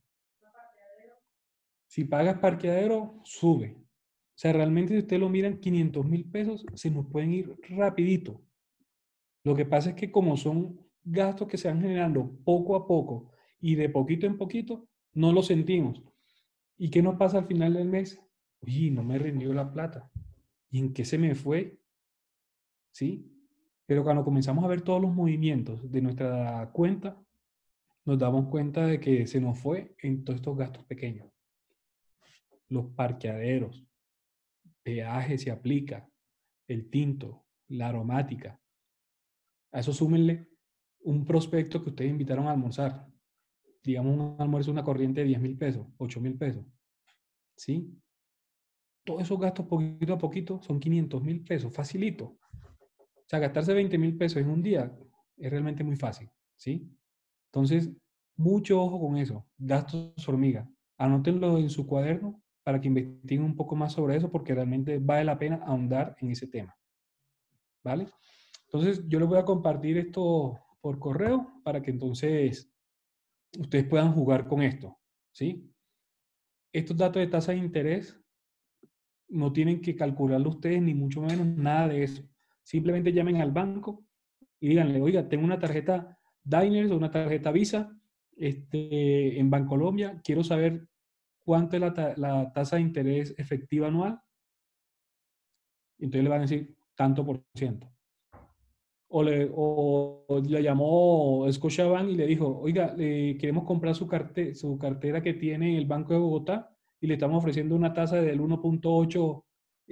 Si pagas parqueadero, sube. O sea, realmente si ustedes lo miran, 500.000 pesos se nos pueden ir rapidito. Lo que pasa es que como son gastos que se van generando poco a poco y de poquito en poquito, no lo sentimos. ¿Y qué nos pasa al final del mes? Oye, no me rindió la plata. ¿Y en qué se me fue? ¿Sí? Pero cuando comenzamos a ver todos los movimientos de nuestra cuenta, nos damos cuenta de que se nos fue en todos estos gastos pequeños. Los parqueaderos, peaje se aplica, el tinto, la aromática. A eso súmenle un prospecto que ustedes invitaron a almorzar. Digamos un almuerzo, una corriente de 10.000 pesos, 8.000 pesos. ¿Sí? Todos esos gastos poquito a poquito son 500.000 pesos, facilito. O sea, gastarse 20.000 pesos en un día es realmente muy fácil. ¿Sí? Entonces, mucho ojo con eso. Gastos hormiga. Anótenlo en su cuaderno para que investiguen un poco más sobre eso porque realmente vale la pena ahondar en ese tema. ¿Vale? Entonces, yo les voy a compartir esto por correo para que entonces ustedes puedan jugar con esto. ¿Sí? Estos datos de tasa de interés no tienen que calcularlo ustedes, ni mucho menos nada de eso. Simplemente llamen al banco y díganle, oiga, tengo una tarjeta Diners o una tarjeta Visa en Bancolombia, quiero saber cuánto es la tasa de interés efectiva anual. Entonces le van a decir tanto por ciento. O le llamó Scotiabank y le dijo, oiga, queremos comprar su cartera que tiene en el Banco de Bogotá y le estamos ofreciendo una tasa del 1.8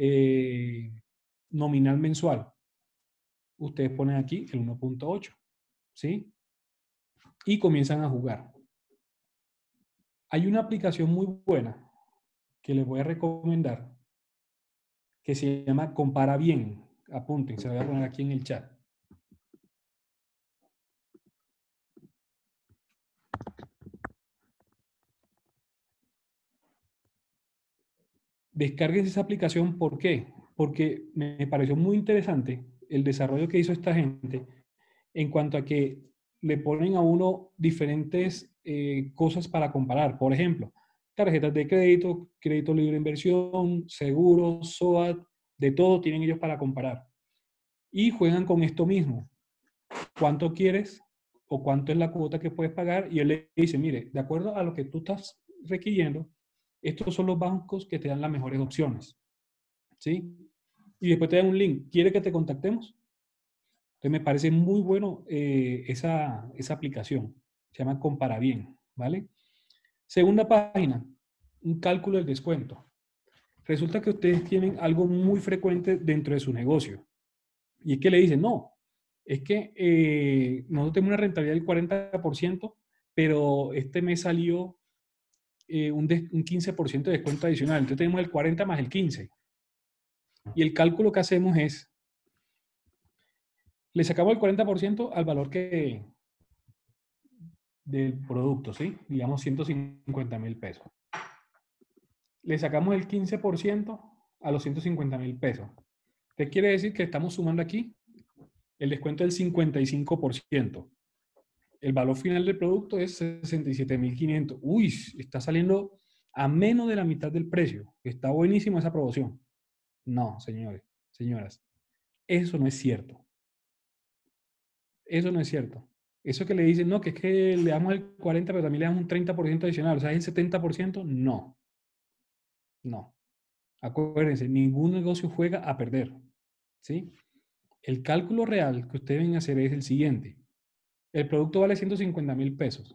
nominal mensual. Ustedes ponen aquí el 1.8, ¿sí? Y comienzan a jugar. Hay una aplicación muy buena que les voy a recomendar que se llama Compara Bien. Apunten, se la voy a poner aquí en el chat. Descargues esa aplicación, ¿por qué? Porque me pareció muy interesante el desarrollo que hizo esta gente en cuanto a que le ponen a uno diferentes cosas para comparar. Por ejemplo, tarjetas de crédito, crédito libre de inversión, seguros, SOAT, de todo tienen ellos para comparar. Y juegan con esto mismo. ¿Cuánto quieres o cuánto es la cuota que puedes pagar? Y él le dice, mire, de acuerdo a lo que tú estás requiriendo, estos son los bancos que te dan las mejores opciones. ¿Sí? Y después te dan un link. ¿Quiere que te contactemos? Entonces me parece muy bueno esa aplicación. Se llama Comparabien, ¿vale? Segunda página, un cálculo del descuento. Resulta que ustedes tienen algo muy frecuente dentro de su negocio. Y es que le dicen, no, es que nosotros tenemos una rentabilidad del 40%, pero este mes salió un 15% de descuento adicional. Entonces tenemos el 40 más el 15. Y el cálculo que hacemos es, le sacamos el 40% al valor del producto, ¿sí? Digamos 150.000 pesos. Le sacamos el 15% a los 150.000 pesos. ¿Qué quiere decir? Que estamos sumando aquí el descuento del 55%. El valor final del producto es 67.500. Uy, está saliendo a menos de la mitad del precio. Está buenísima esa promoción. No, señores, señoras, eso no es cierto. Eso no es cierto. Eso que le dicen, no, que es que le damos el 40, pero también le damos un 30% adicional, o sea, es el 70%. No, no. Acuérdense, ningún negocio juega a perder. ¿Sí? El cálculo real que ustedes deben hacer es el siguiente. El producto vale 150.000 pesos.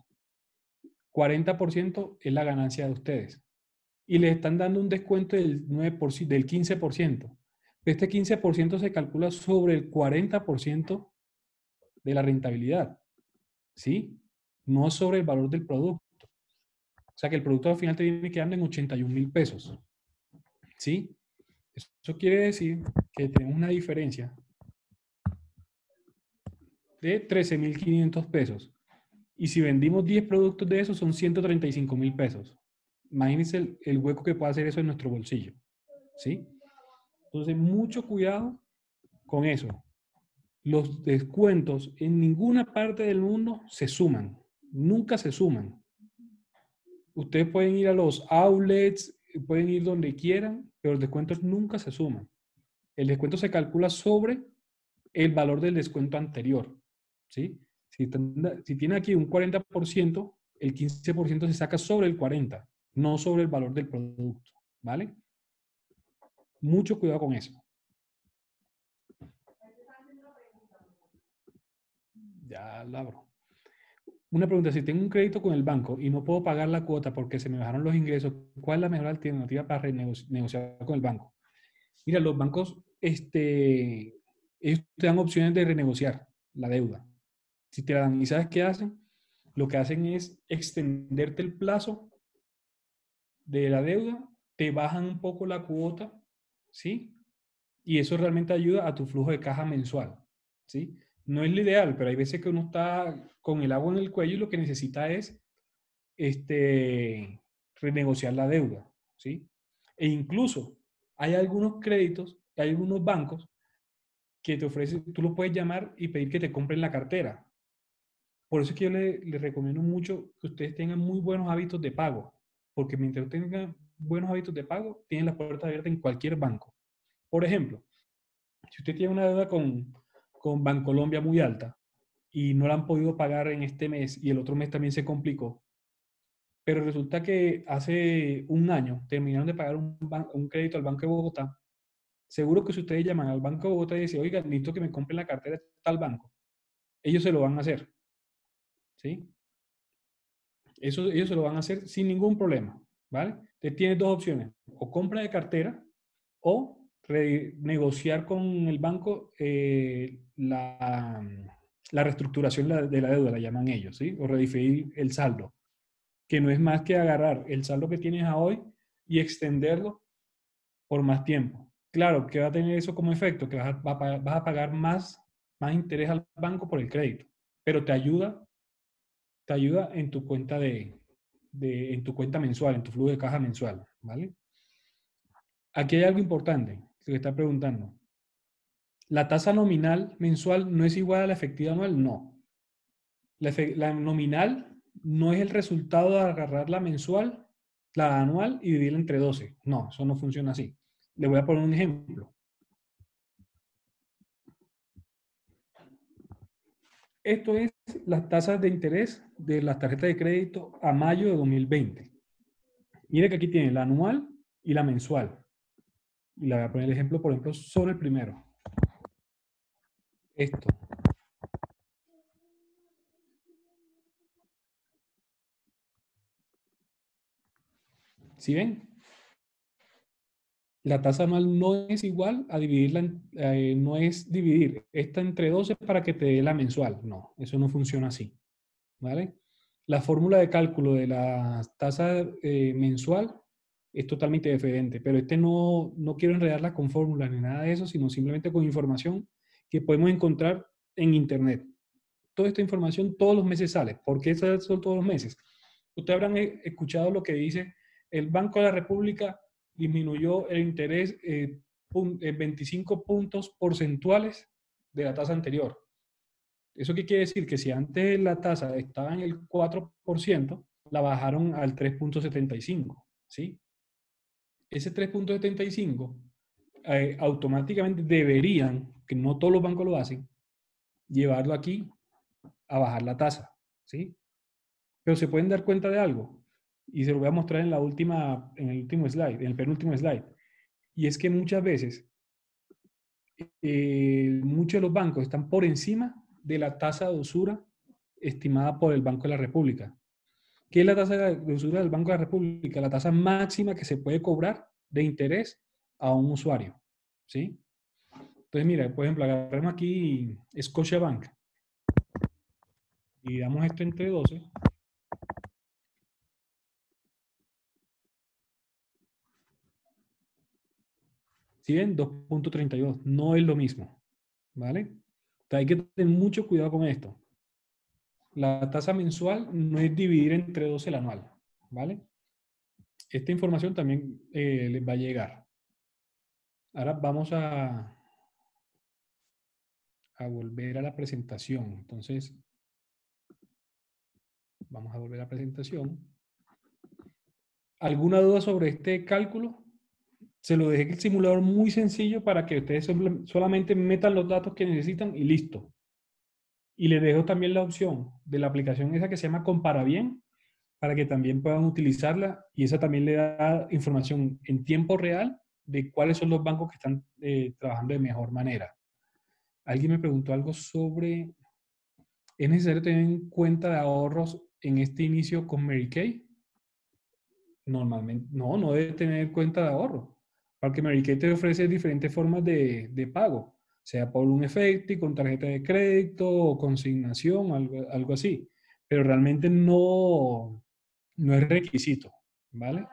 40% es la ganancia de ustedes. Y les están dando un descuento del 9%, del 15%. Este 15% se calcula sobre el 40% de la rentabilidad. ¿Sí? No sobre el valor del producto. O sea que el producto al final te viene quedando en 81.000 pesos. ¿Sí? Eso quiere decir que tenemos una diferencia de 13.500 pesos. Y si vendimos 10 productos de esos, son 135.000 pesos. Imagínense el hueco que puede hacer eso en nuestro bolsillo. ¿Sí? Entonces, mucho cuidado con eso. Los descuentos en ninguna parte del mundo se suman. Nunca se suman. Ustedes pueden ir a los outlets, pueden ir donde quieran, pero los descuentos nunca se suman. El descuento se calcula sobre el valor del descuento anterior. ¿Sí? Si tiene aquí un 40%, el 15% se saca sobre el 40%, no sobre el valor del producto. ¿Vale? Mucho cuidado con eso. Ya la abro. Una pregunta, si tengo un crédito con el banco y no puedo pagar la cuota porque se me bajaron los ingresos, ¿cuál es la mejor alternativa para renegociar con el banco? Mira, los bancos, ellos te dan opciones de renegociar la deuda. Si te la dan, ¿y sabes qué hacen? Lo que hacen es extenderte el plazo de la deuda, te bajan un poco la cuota, ¿sí? Y eso realmente ayuda a tu flujo de caja mensual, ¿sí? No es lo ideal, pero hay veces que uno está con el agua en el cuello y lo que necesita es renegociar la deuda, ¿sí? E incluso hay algunos créditos, hay algunos bancos que te ofrecen, tú lo puedes llamar y pedir que te compren la cartera. Por eso es que yo les recomiendo mucho que ustedes tengan muy buenos hábitos de pago, porque mientras tengan buenos hábitos de pago, tienen la puerta abierta en cualquier banco. Por ejemplo, si usted tiene una deuda con Bancolombia muy alta y no la han podido pagar en este mes y el otro mes también se complicó, pero resulta que hace un año terminaron de pagar un crédito al Banco de Bogotá. Seguro que si ustedes llaman al Banco de Bogotá y dicen, oiga, necesito que me compren la cartera de tal banco, ellos se lo van a hacer. ¿Sí? Eso, ellos se lo van a hacer sin ningún problema. ¿Vale? Usted tiene dos opciones, o compra de cartera o negociar con el banco la reestructuración de la deuda, la llaman ellos, ¿sí? O rediferir el saldo, que no es más que agarrar el saldo que tienes a hoy y extenderlo por más tiempo. Claro, ¿qué va a tener eso como efecto? Que vas a pagar más interés al banco por el crédito, pero te ayuda en tu cuenta en tu cuenta mensual, en tu flujo de caja mensual, ¿vale? Aquí hay algo importante, que está preguntando. ¿La tasa nominal mensual no es igual a la efectiva anual? No. La nominal no es el resultado de agarrar la mensual, la anual y dividirla entre 12. No, eso no funciona así. Le voy a poner un ejemplo. Esto es las tasas de interés de las tarjetas de crédito a mayo de 2020. Mire que aquí tiene la anual y la mensual. Y le voy a poner el ejemplo, por ejemplo, sobre el primero. Esto. ¿Sí ven? La tasa anual no es igual a dividirla, no es dividir esta entre 12 para que te dé la mensual. No, eso no funciona así. ¿Vale? La fórmula de cálculo de la tasa mensual es totalmente diferente, pero no quiero enredarla con fórmulas ni nada de eso, sino simplemente con información que podemos encontrar en Internet. Toda esta información todos los meses sale. ¿Por qué son todos los meses? Ustedes habrán escuchado lo que dice el Banco de la República disminuyó el interés 25 puntos porcentuales de la tasa anterior. ¿Eso qué quiere decir? Que si antes la tasa estaba en el 4%, la bajaron al 3,75, ¿sí? Ese 3,75 automáticamente deberían, que no todos los bancos lo hacen, llevarlo aquí a bajar la tasa, ¿sí? Pero se pueden dar cuenta de algo, y se lo voy a mostrar en en el último slide, en el penúltimo slide, y es que muchas veces muchos de los bancos están por encima de la tasa de usura estimada por el Banco de la República. ¿Qué es la tasa de usura del Banco de la República? La tasa máxima que se puede cobrar de interés a un usuario, ¿sí? Entonces, mira, por ejemplo, agarramos aquí Scotiabank y damos esto entre 12. ¿Sí ven? 2,32. No es lo mismo, ¿vale? Entonces hay que tener mucho cuidado con esto. la tasa mensual no es dividir entre 12 el anual, ¿vale? Esta información también les va a llegar. Ahora vamos a volver a la presentación. Entonces, vamos a volver a la presentación. ¿Alguna duda sobre este cálculo? Se lo dejé en el simulador muy sencillo para que ustedes solamente metan los datos que necesitan y listo. Y les dejo también la opción de la aplicación esa que se llama Comparabien, para que también puedan utilizarla, y esa también le da información en tiempo real de cuáles son los bancos que están trabajando de mejor manera. Alguien me preguntó algo sobre, ¿es necesario tener en cuenta de ahorros en este inicio con Mary Kay? Normalmente, no debe tener cuenta de ahorro, porque Mary Kay te ofrece diferentes formas de pago, sea por un efecto, con tarjeta de crédito o consignación, algo así, pero realmente no es requisito, ¿vale?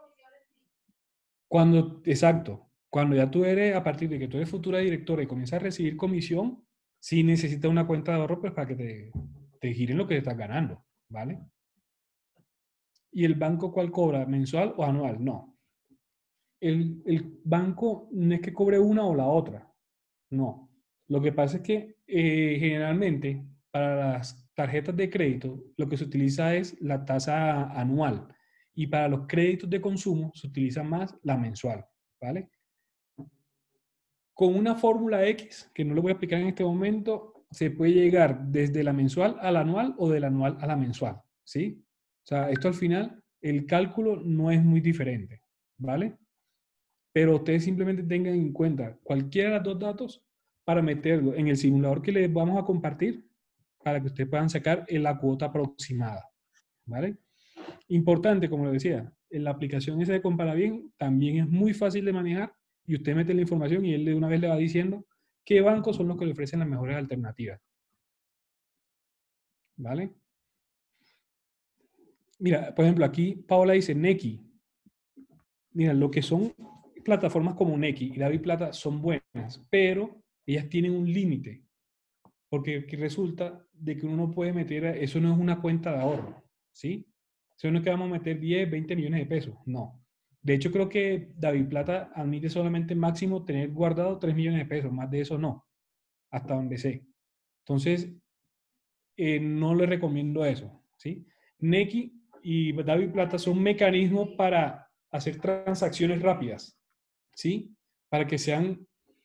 Exacto, cuando ya tú eres, a partir de que tú eres futura directora y comienzas a recibir comisión, sí necesitas una cuenta de ahorro pues, para que te giren lo que te estás ganando, ¿vale? ¿Y el banco cuál cobra? ¿Mensual o anual? No. El banco no es que cobre una o la otra, no. Lo que pasa es que generalmente para las tarjetas de crédito lo que se utiliza es la tasa anual y para los créditos de consumo se utiliza más la mensual, ¿vale? Con una fórmula X, que no lo voy a explicar en este momento, se puede llegar desde la mensual a la anual o del anual a la mensual, ¿sí? O sea, esto al final, el cálculo no es muy diferente, ¿vale? Pero ustedes simplemente tengan en cuenta cualquiera de los dos datos para meterlo en el simulador que les vamos a compartir para que ustedes puedan sacar la cuota aproximada, ¿vale? Importante, como lo decía, en la aplicación esa de Comparabien también es muy fácil de manejar y usted mete la información y él de una vez le va diciendo qué bancos son los que le ofrecen las mejores alternativas, ¿vale? Mira, por ejemplo, aquí Paola dice Nequi. Mira, lo que son plataformas como Nequi y David Plata son buenas, pero ellas tienen un límite, porque resulta de que uno no puede meter, eso no es una cuenta de ahorro, ¿sí? Eso no es que vamos a meter 10, 20 millones de pesos, no. De hecho, creo que David Plata admite solamente máximo tener guardado 3 millones de pesos, más de eso no, hasta donde sé. Entonces, no le recomiendo eso, ¿sí? Nequi y David Plata son mecanismos para hacer transacciones rápidas, ¿sí? Para que sean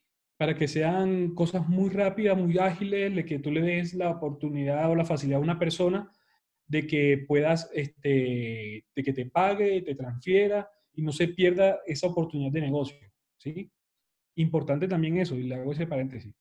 cosas muy rápidas, muy ágiles, de que tú le des la oportunidad o la facilidad a una persona de que puedas, de que te pague, te transfiera y no se pierda esa oportunidad de negocio, ¿sí? Importante también eso, y le hago ese paréntesis.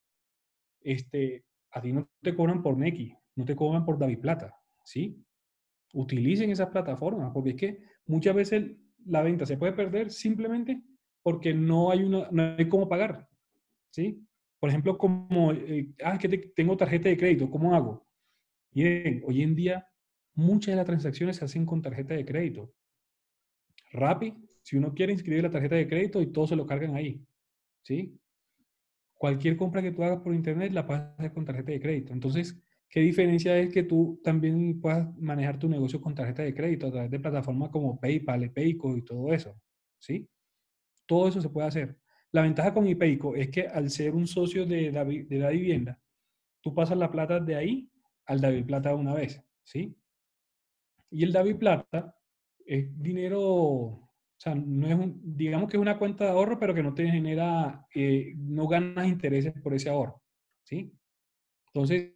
A ti no te cobran por Nequi, no te cobran por DaviPlata, ¿sí? Utilicen esas plataformas, porque es que muchas veces la venta se puede perder simplemente porque no hay cómo pagar, ¿sí? Por ejemplo, como, es que tengo tarjeta de crédito, ¿cómo hago? Miren, hoy en día muchas de las transacciones se hacen con tarjeta de crédito. Rappi, si uno quiere inscribir la tarjeta de crédito y todo se lo cargan ahí, ¿sí? Cualquier compra que tú hagas por internet la puedes hacer con tarjeta de crédito. Entonces, ¿qué diferencia es que tú también puedas manejar tu negocio con tarjeta de crédito a través de plataformas como PayPal, Payco y todo eso? ¿Sí? Todo eso se puede hacer. La ventaja con iPayco es que al ser un socio de la vivienda, tú pasas la plata de ahí al David Plata una vez, ¿sí? Y el David Plata es dinero, o sea, no es digamos que es una cuenta de ahorro, pero que no te genera, no ganas intereses por ese ahorro, ¿sí? Entonces,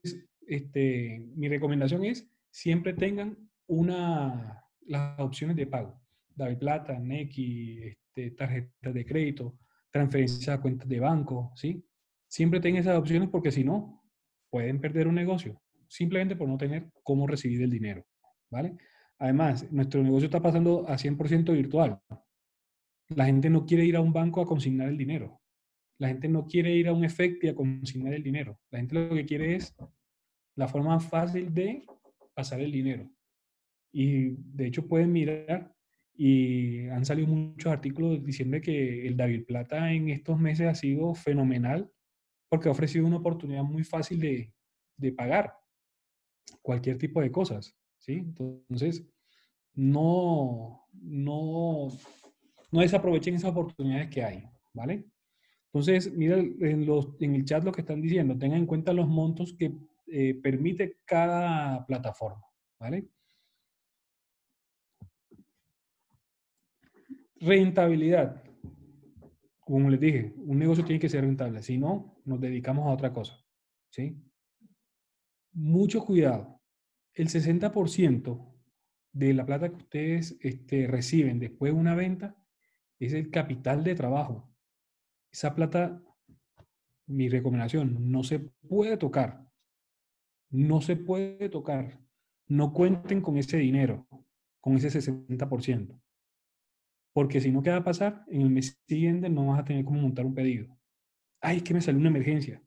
mi recomendación es siempre tengan las opciones de pago. David Plata, Nequi, tarjetas de crédito, transferencia a cuentas de banco, ¿sí? Siempre tengan esas opciones porque si no, pueden perder un negocio simplemente por no tener cómo recibir el dinero, ¿vale? Además, nuestro negocio está pasando a 100% virtual. La gente no quiere ir a un banco a consignar el dinero. La gente no quiere ir a un efecto y a consignar el dinero. La gente lo que quiere es la forma fácil de pasar el dinero. Y de hecho pueden mirar y han salido muchos artículos diciendo que el David Plata en estos meses ha sido fenomenal porque ha ofrecido una oportunidad muy fácil de pagar. cualquier tipo de cosas, ¿sí? Entonces, no desaprovechen esas oportunidades que hay, ¿vale? Entonces, mira en el chat lo que están diciendo, tengan en cuenta los montos que permite cada plataforma, ¿vale? Rentabilidad. Como les dije, un negocio tiene que ser rentable, si no, nos dedicamos a otra cosa, ¿sí? Mucho cuidado. El 60% de la plata que ustedes reciben después de una venta es el capital de trabajo. Esa plata, mi recomendación, no se puede tocar. No se puede tocar. No cuenten con ese dinero, con ese 60%. Porque si no, ¿qué va a pasar? En el mes siguiente no vas a tener cómo montar un pedido. Ay, es que me salió una emergencia.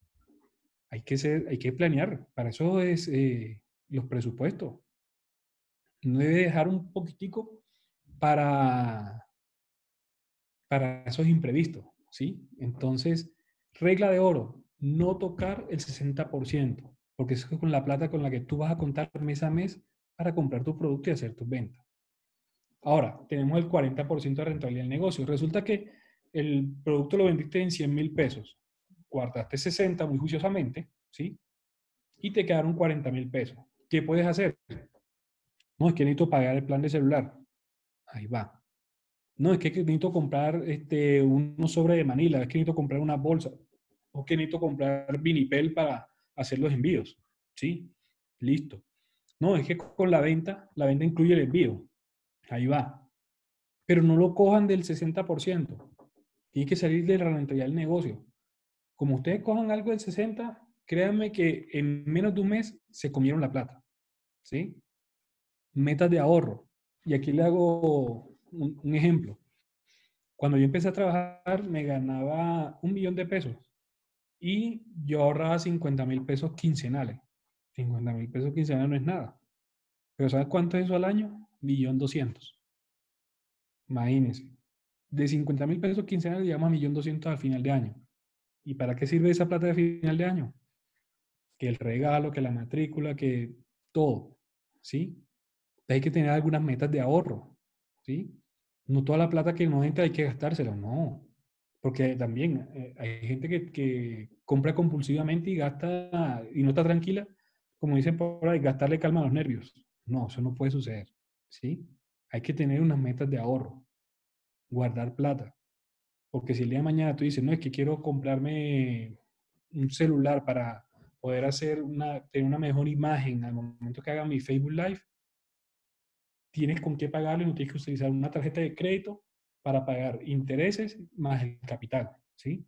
Hay que planear. Para eso es los presupuestos. No debe dejar un poquitico para, para esos imprevistos, ¿sí? Entonces, regla de oro, no tocar el 60%, porque eso es con la plata con la que tú vas a contar mes a mes para comprar tu producto y hacer tus ventas. Ahora, tenemos el 40% de rentabilidad del negocio. Resulta que el producto lo vendiste en 100.000 pesos, guardaste 60 muy juiciosamente, ¿sí? Y te quedaron 40.000 pesos. ¿Qué puedes hacer? No, es que necesito pagar el plan de celular. Ahí va. No, es que necesito comprar unos sobres de Manila, es que necesito comprar una bolsa, o que necesito comprar vinipel para hacer los envíos. ¿Sí? Listo. No, es que con la venta incluye el envío. Ahí va. Pero no lo cojan del 60%. Tiene que salir de la rentabilidad del negocio. Como ustedes cojan algo del 60%, créanme que en menos de un mes se comieron la plata. ¿Sí? Metas de ahorro. Y aquí le hago un ejemplo. Cuando yo empecé a trabajar, me ganaba 1.000.000 de pesos y yo ahorraba 50.000 pesos quincenales. 50.000 pesos quincenales no es nada. Pero ¿sabes cuánto es eso al año? 1.200.000. Imagínense. De 50.000 pesos quincenales llegamos a 1.200.000 al final de año. ¿Y para qué sirve esa plata de final de año? Que el regalo, que la matrícula, que todo. ¿Sí? Hay que tener algunas metas de ahorro. ¿Sí? No toda la plata que nos entra hay que gastársela, no. Porque también hay gente que compra compulsivamente y gasta y no está tranquila, como dicen por ahí, gastarle calma a los nervios. No, eso no puede suceder. ¿Sí? Hay que tener unas metas de ahorro, guardar plata. Porque si el día de mañana tú dices, no, es que quiero comprarme un celular para poder tener una mejor imagen al momento que haga mi Facebook Live, tienes con qué pagarlo y no tienes que utilizar una tarjeta de crédito para pagar intereses más el capital, ¿sí?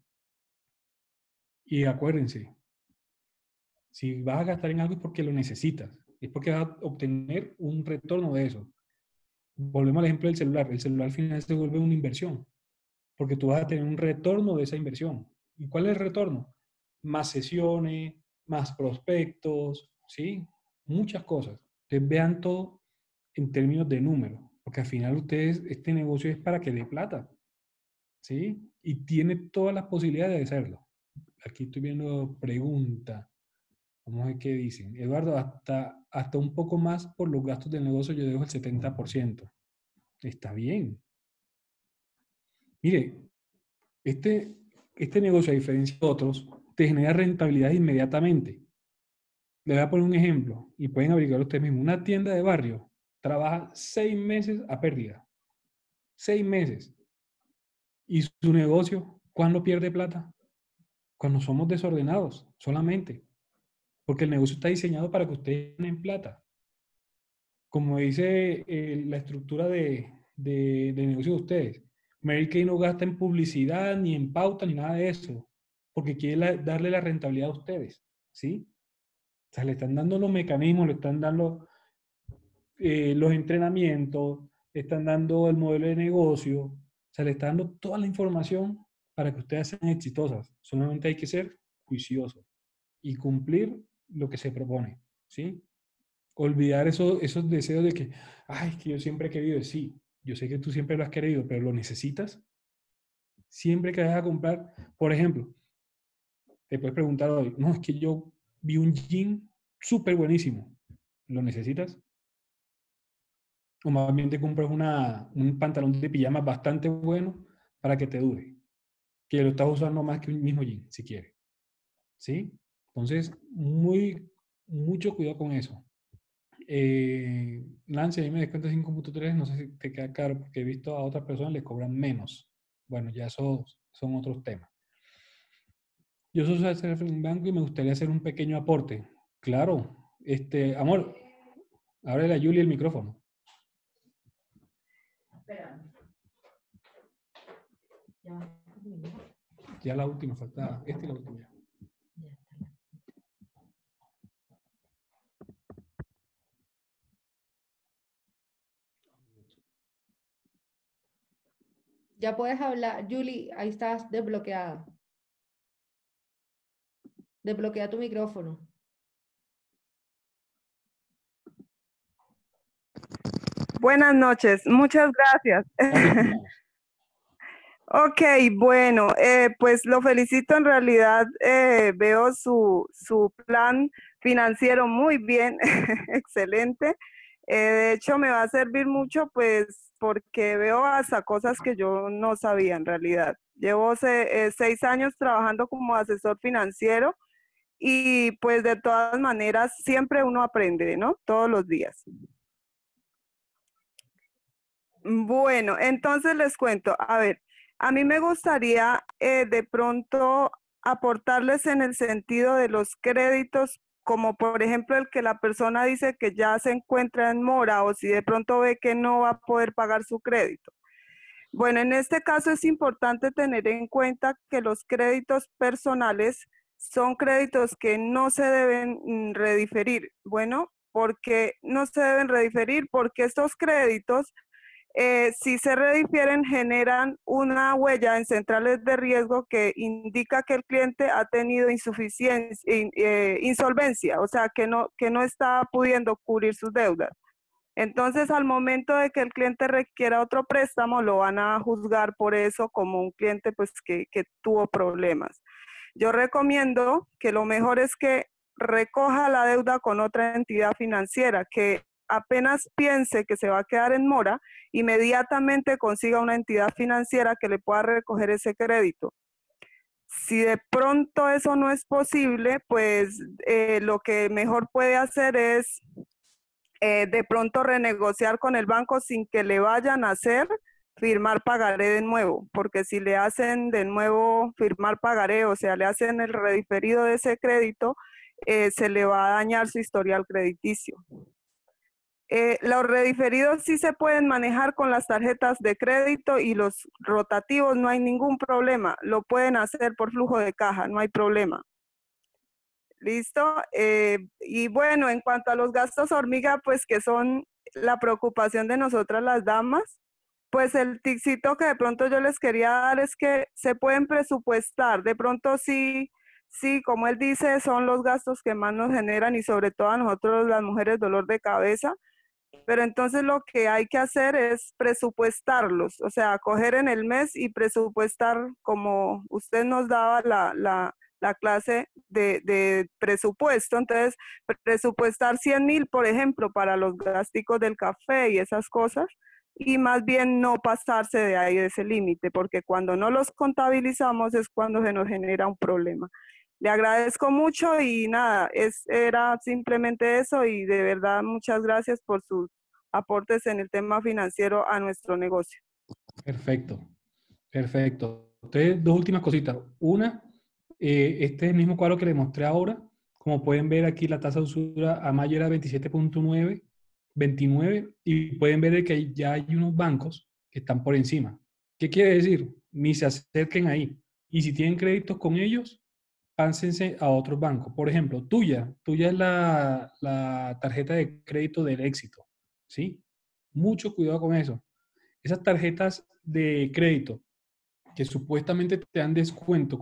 Y acuérdense, si vas a gastar en algo es porque lo necesitas, es porque vas a obtener un retorno de eso. Volvemos al ejemplo del celular. El celular al final se vuelve una inversión, porque tú vas a tener un retorno de esa inversión. ¿Y cuál es el retorno? Más sesiones, más prospectos, ¿sí? Muchas cosas. Ustedes vean todo en términos de números, porque al final ustedes, este negocio es para que dé plata, ¿sí? Y tiene todas las posibilidades de hacerlo. Aquí estoy viendo preguntas. Vamos a ver qué dicen. Eduardo, hasta un poco más por los gastos del negocio yo dejo el 70%. Está bien. Mire, este, este negocio, a diferencia de otros, te genera rentabilidad inmediatamente. Le voy a poner un ejemplo y pueden averiguar ustedes mismos. Una tienda de barrio trabaja 6 meses a pérdida. 6 meses. ¿Y su negocio cuándo pierde plata? Cuando somos desordenados, solamente. Porque el negocio está diseñado para que ustedes ganen plata. Como dice la estructura de negocio de ustedes, Mary Kay no gasta en publicidad, ni en pauta, ni nada de eso, porque quiere darle la rentabilidad a ustedes, ¿sí? O sea, le están dando los mecanismos, le están dando los entrenamientos, le están dando el modelo de negocio, o sea, le están dando toda la información para que ustedes sean exitosas. Solamente hay que ser juiciosos y cumplir lo que se propone, ¿sí? Olvidar esos deseos de que, ay, que yo siempre he querido, sí, yo sé que tú siempre lo has querido, pero lo necesitas. Siempre que vayas a comprar, por ejemplo, te puedes preguntar hoy, no, es que yo vi un jean súper buenísimo. ¿Lo necesitas? O más bien te compras un pantalón de pijama bastante bueno para que te dure, que lo estás usando más que un mismo jean, si quieres. ¿Sí? Entonces, mucho cuidado con eso. Lance, ahí me descuenta 5.3, no sé si te queda caro porque he visto a otras personas le cobran menos. Bueno, ya esos son otros temas. Yo soy socio de un banco y me gustaría hacer un pequeño aporte. Claro, amor, ábrele a Julie el micrófono. Espera. Ya la última, falta esta y la última. Ya puedes hablar. Julie, ahí estás desbloqueada. Desbloquea tu micrófono. Buenas noches, muchas gracias. Ya te escuchamos. Ok, bueno, pues lo felicito en realidad, veo su plan financiero muy bien, excelente. De hecho, me va a servir mucho pues porque veo hasta cosas que yo no sabía en realidad. Llevo 6 años trabajando como asesor financiero y pues de todas maneras siempre uno aprende, ¿no? Todos los días. Bueno, entonces les cuento, a ver, a mí me gustaría de pronto aportarles en el sentido de los créditos, como por ejemplo el que la persona dice que ya se encuentra en mora o si de pronto ve que no va a poder pagar su crédito. Bueno, en este caso es importante tener en cuenta que los créditos personales son créditos que no se deben rediferir. Bueno, porque no se deben rediferir porque estos créditos si se redifieren, generan una huella en centrales de riesgo que indica que el cliente ha tenido insolvencia, o sea, que no está pudiendo cubrir sus deudas. Entonces, al momento de que el cliente requiera otro préstamo, lo van a juzgar por eso como un cliente pues, que tuvo problemas. Yo recomiendo que lo mejor es que recoja la deuda con otra entidad financiera, que apenas piense que se va a quedar en mora, inmediatamente consiga una entidad financiera que le pueda recoger ese crédito. Si de pronto eso no es posible, pues lo que mejor puede hacer es de pronto renegociar con el banco sin que le vayan a hacer firmar pagaré de nuevo, porque si le hacen de nuevo firmar pagaré, o sea, le hacen el rediferido de ese crédito, se le va a dañar su historial crediticio. Los rediferidos sí se pueden manejar con las tarjetas de crédito y los rotativos no hay ningún problema. Lo pueden hacer por flujo de caja, no hay problema. ¿Listo? Y bueno, en cuanto a los gastos hormiga, pues que son la preocupación de nosotras las damas, pues el tipcito que de pronto yo les quería dar es que se pueden presupuestar. De pronto sí, sí, como él dice, son los gastos que más nos generan y sobre todo a nosotros las mujeres dolor de cabeza. Pero entonces lo que hay que hacer es presupuestarlos, o sea, coger en el mes y presupuestar como usted nos daba la clase de presupuesto. Entonces, presupuestar 100.000, por ejemplo, para los gastos del café y esas cosas, y más bien no pasarse de ahí de ese límite, porque cuando no los contabilizamos es cuando se nos genera un problema. Le agradezco mucho y nada, era simplemente eso y de verdad muchas gracias por sus aportes en el tema financiero a nuestro negocio. Perfecto, perfecto. Entonces, dos últimas cositas. Una, este es el mismo cuadro que les mostré ahora. Como pueden ver aquí, la tasa de usura a mayo era 27.9, 29, y pueden ver que ya hay unos bancos que están por encima. ¿Qué quiere decir? Ni se acerquen ahí. Y si tienen créditos con ellos, pásense a otros bancos. Por ejemplo, tuya es la tarjeta de crédito del éxito, ¿sí? Mucho cuidado con eso. Esas tarjetas de crédito que supuestamente te dan descuento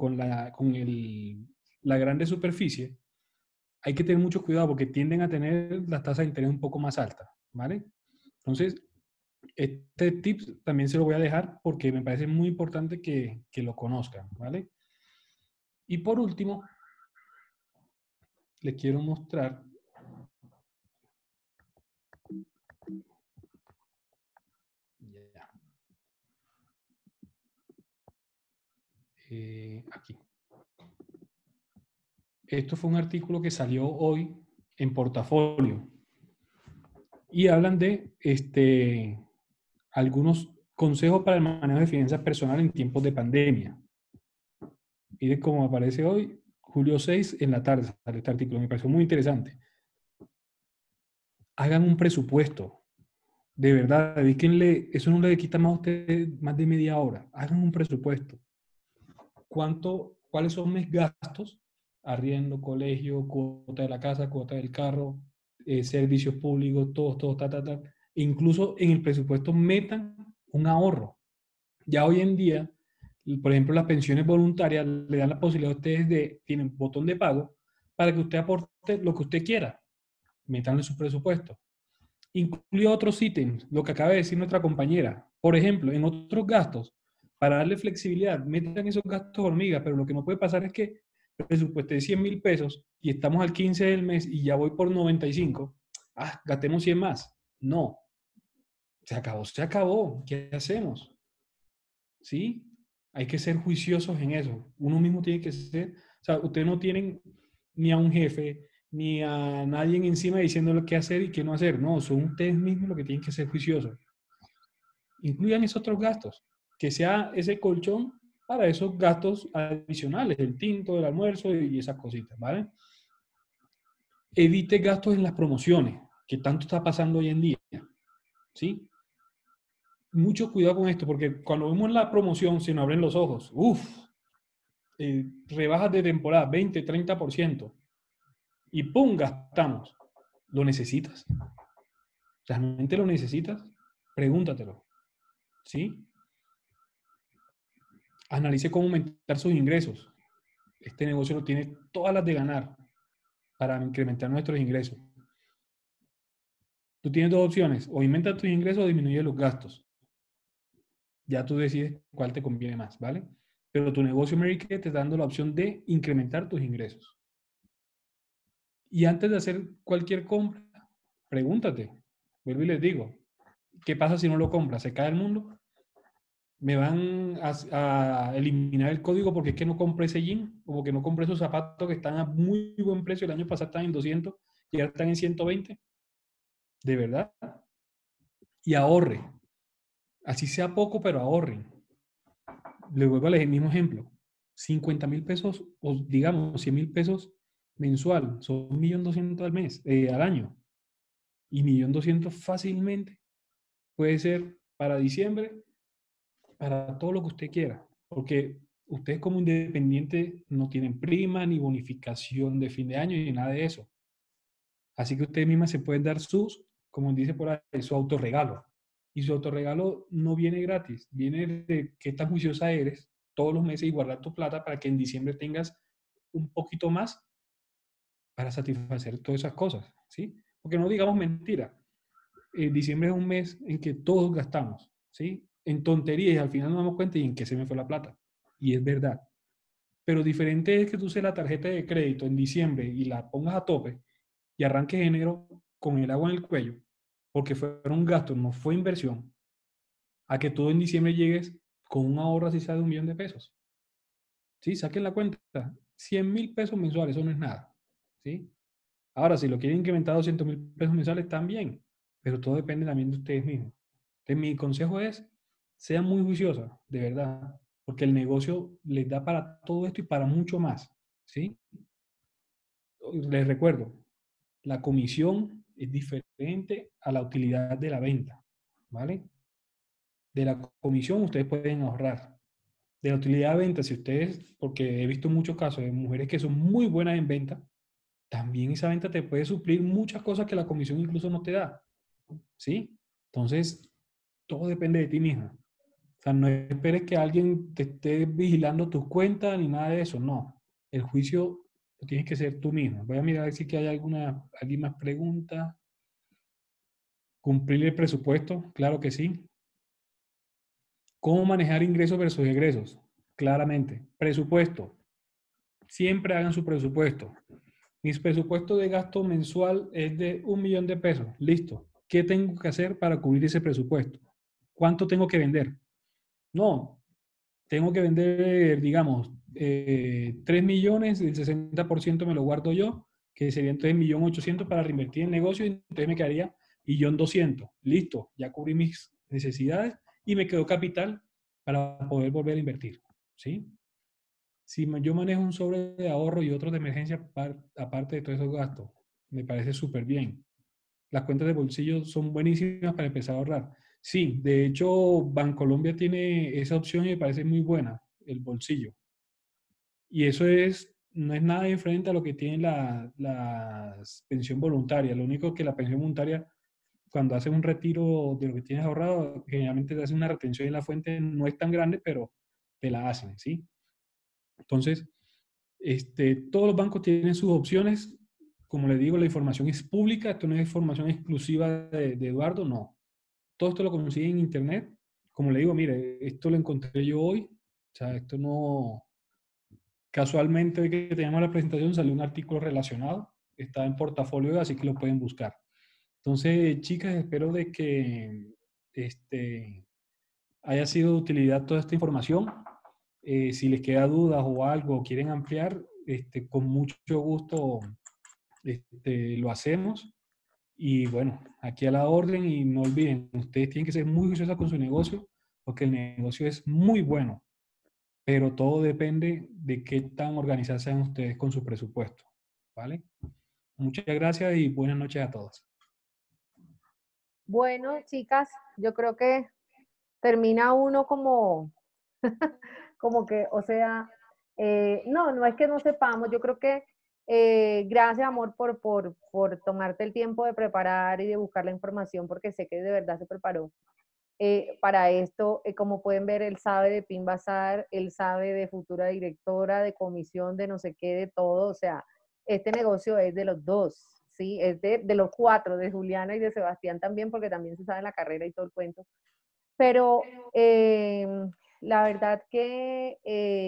la grande superficie, hay que tener mucho cuidado porque tienden a tener las tasas de interés un poco más altas, ¿vale? Entonces, este tip también se lo voy a dejar porque me parece muy importante que lo conozcan, ¿vale? Y por último, les quiero mostrar Aquí. Esto fue un artículo que salió hoy en Portafolio. Y hablan de algunos consejos para el manejo de finanzas personales en tiempos de pandemia. Miren cómo aparece hoy, julio 6 en la tarde, sale este artículo. Me pareció muy interesante. Hagan un presupuesto. De verdad, dedíquenle, eso no le quita más a ustedes más de media hora. Hagan un presupuesto. ¿Cuáles son mis gastos? Arriendo, colegio, cuota de la casa, cuota del carro, servicios públicos, todo, ta. Incluso en el presupuesto metan un ahorro. Ya hoy en día, por ejemplo, las pensiones voluntarias le dan la posibilidad a ustedes tienen botón de pago para que usted aporte lo que usted quiera. Métanlo en su presupuesto. Incluye otros ítems, lo que acaba de decir nuestra compañera. Por ejemplo, en otros gastos, para darle flexibilidad, metan esos gastos hormigas, pero lo que no puede pasar es que presupuesté 100.000 pesos y estamos al 15 del mes y ya voy por 95. Gastemos 100 más. No. Se acabó. ¿Qué hacemos? ¿Sí? Hay que ser juiciosos en eso. Uno mismo tiene que ser, o sea, ustedes no tienen ni a un jefe, ni a nadie encima diciéndole qué hacer y qué no hacer. No, son ustedes mismos los que tienen que ser juiciosos. Incluyan esos otros gastos, que sea ese colchón para esos gastos adicionales, el tinto, el almuerzo y esas cositas, ¿vale? Evite gastos en las promociones, que tanto está pasando hoy en día, ¿sí? Mucho cuidado con esto, porque cuando vemos la promoción se nos abren los ojos. Rebajas de temporada, 20, 30%. Y ¡pum! Gastamos. ¿Lo necesitas? ¿Realmente lo necesitas? Pregúntatelo. ¿Sí? Analice cómo aumentar sus ingresos. Este negocio lo tiene todas las de ganar para incrementar nuestros ingresos. Tú tienes dos opciones. O aumenta tus ingresos o disminuye los gastos. Ya tú decides cuál te conviene más, ¿vale? Pero tu negocio Mary Kay te está dando la opción de incrementar tus ingresos. Y antes de hacer cualquier compra, pregúntate. Vuelvo y les digo, ¿qué pasa si no lo compras? ¿Se cae el mundo? ¿Me van a eliminar el código porque es que no compré ese jean? ¿O porque no compré esos zapatos que están a muy buen precio? El año pasado estaban en 200 y ahora están en 120. ¿De verdad? Y ahorre. Así sea poco, pero ahorren. Le vuelvo a leer el mismo ejemplo. 50.000 pesos, o digamos 100.000 pesos mensual, son 1.200.000 al mes, al año. Y 1.200.000 fácilmente puede ser para diciembre, para todo lo que usted quiera. Porque ustedes como independiente no tienen prima, ni bonificación de fin de año, ni nada de eso. Así que ustedes mismas se pueden dar como dice por ahí, su autorregalo. Y su autorregalo no viene gratis, viene de qué tan juiciosa eres todos los meses y guardar tu plata para que en diciembre tengas un poquito más para satisfacer todas esas cosas, ¿sí? Porque no digamos mentira. Diciembre es un mes en que todos gastamos, ¿sí? En tonterías y al final nos damos cuenta y en qué se me fue la plata. Y es verdad. Pero diferente es que tú uses la tarjeta de crédito en diciembre y la pongas a tope y arranques enero con el agua en el cuello, porque fueron gastos, no fue inversión, a que tú en diciembre llegues con un ahorro así sea de 1 millón de pesos. ¿Sí? Saquen la cuenta. 100.000 pesos mensuales, eso no es nada. ¿Sí? Ahora, si lo quieren incrementar a 200.000 pesos mensuales, también. Pero todo depende también de ustedes mismos. Entonces, mi consejo es, sean muy juiciosos, de verdad, porque el negocio les da para todo esto y para mucho más. ¿Sí? Les recuerdo, la comisión es diferente a la utilidad de la venta. ¿Vale? De la comisión ustedes pueden ahorrar. De la utilidad de venta, si ustedes, porque he visto muchos casos de mujeres que son muy buenas en venta, también esa venta te puede suplir muchas cosas que la comisión incluso no te da. ¿Sí? Entonces, todo depende de ti misma. O sea, no esperes que alguien te esté vigilando tus cuentas ni nada de eso. No. El juicio lo tienes que ser tú mismo. Voy a mirar a ver si hay alguien más pregunta. ¿Cumplir el presupuesto? Claro que sí. ¿Cómo manejar ingresos versus egresos? Claramente. Presupuesto. Siempre hagan su presupuesto. Mi presupuesto de gasto mensual es de 1 millón de pesos. Listo. ¿Qué tengo que hacer para cubrir ese presupuesto? ¿Cuánto tengo que vender? No. tengo que vender, digamos, 3 millones, el 60% me lo guardo yo, que serían 3.800.000 para reinvertir en el negocio, y entonces me quedaría 1.200.000. Listo, ya cubrí mis necesidades y me quedó capital para poder volver a invertir, ¿sí? Si yo manejo un sobre de ahorro y otro de emergencia aparte de todos esos gastos, me parece súper bien. Las cuentas de bolsillo son buenísimas para empezar a ahorrar. Sí, de hecho, Bancolombia tiene esa opción y me parece muy buena, el bolsillo. Y eso no es nada diferente a lo que tiene la pensión voluntaria. Lo único que la pensión voluntaria, cuando haces un retiro de lo que tienes ahorrado, generalmente te hace una retención en la fuente, no es tan grande, pero te la hacen, ¿sí? Entonces, todos los bancos tienen sus opciones. Como les digo, la información es pública, esto no es información exclusiva de Eduardo, no. Todo esto lo consigue en internet. Como le digo, mire, esto lo encontré yo hoy. O sea, esto no... Casualmente, hoy que teníamos la presentación, salió un artículo relacionado. Está en portafolio, así que lo pueden buscar. Entonces, chicas, espero de que haya sido de utilidad toda esta información. Si les queda dudas o algo, o quieren ampliar, con mucho gusto lo hacemos. Y bueno, aquí a la orden, y no olviden, ustedes tienen que ser muy juiciosos con su negocio, porque el negocio es muy bueno, pero todo depende de qué tan organizados sean ustedes con su presupuesto, ¿vale? Muchas gracias y buenas noches a todos. Bueno, chicas, yo creo que termina uno como, como que, o sea, no es que no sepamos, yo creo que gracias, amor, por tomarte el tiempo de preparar y de buscar la información, porque sé que de verdad se preparó para esto. Como pueden ver, él sabe de PIN Bazar, él sabe de futura directora, de comisión, de no sé qué, de todo. O sea, este negocio es de los dos, ¿sí? Es de los cuatro, de Juliana y de Sebastián también, porque también se sabe en la carrera y todo el cuento. Pero la verdad que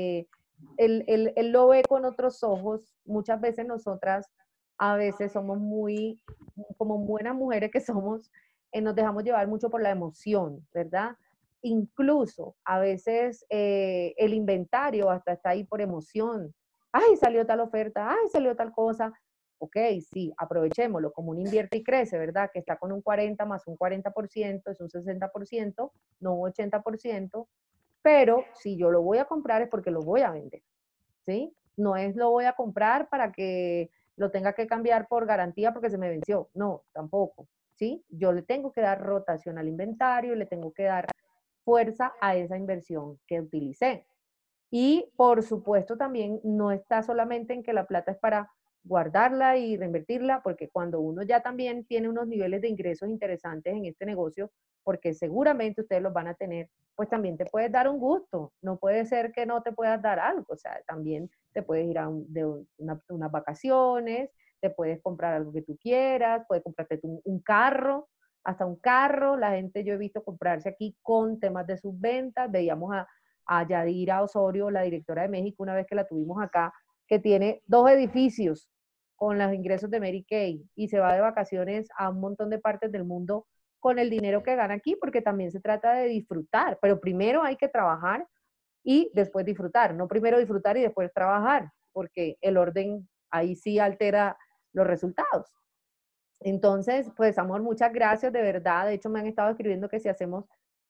él lo ve con otros ojos. Muchas veces nosotras, a veces somos muy, como buenas mujeres que somos, nos dejamos llevar mucho por la emoción, ¿verdad? Incluso a veces el inventario hasta está ahí por emoción. Ay, salió tal oferta, ay, salió tal cosa. Ok, sí, aprovechémoslo, como uno invierte y crece, ¿verdad? Que está con un 40 más un 40%, es un 60%, no un 80%, pero si yo lo voy a comprar es porque lo voy a vender, ¿sí? No es lo voy a comprar para que lo tenga que cambiar por garantía porque se me venció, no, tampoco, ¿sí? Yo le tengo que dar rotación al inventario, le tengo que dar fuerza a esa inversión que utilicé. Y por supuesto también no está solamente en que la plata es para guardarla y reinvertirla, porque cuando uno ya también tiene unos niveles de ingresos interesantes en este negocio, porque seguramente ustedes los van a tener, pues también te puedes dar un gusto. No puede ser que no te puedas dar algo, o sea, también te puedes ir a unas vacaciones, te puedes comprar algo que tú quieras, puedes comprarte un carro, hasta un carro. La gente, yo he visto comprarse aquí con temas de sus ventas. Veíamos a Yadira Osorio, la directora de México, una vez que la tuvimos acá, que tiene 2 edificios con los ingresos de Mary Kay y se va de vacaciones a un montón de partes del mundo con el dinero que gana aquí, porque también se trata de disfrutar, pero primero hay que trabajar y después disfrutar, no primero disfrutar y después trabajar, porque el orden ahí sí altera los resultados. Entonces, pues amor, muchas gracias de verdad. De hecho, me han estado escribiendo que si hacemos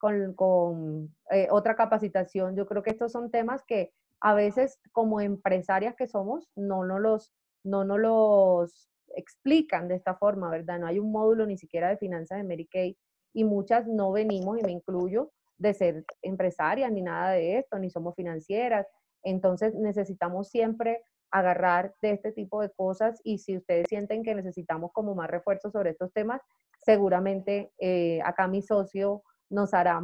con otra capacitación, yo creo que estos son temas que a veces como empresarias que somos no nos los explican de esta forma, ¿verdad? No hay un módulo ni siquiera de finanzas de Mary Kay y muchas no venimos, y me incluyo, de ser empresarias ni nada de esto, ni somos financieras. Entonces necesitamos siempre agarrar de este tipo de cosas, y si ustedes sienten que necesitamos como más refuerzo sobre estos temas, seguramente acá mi socio nos hará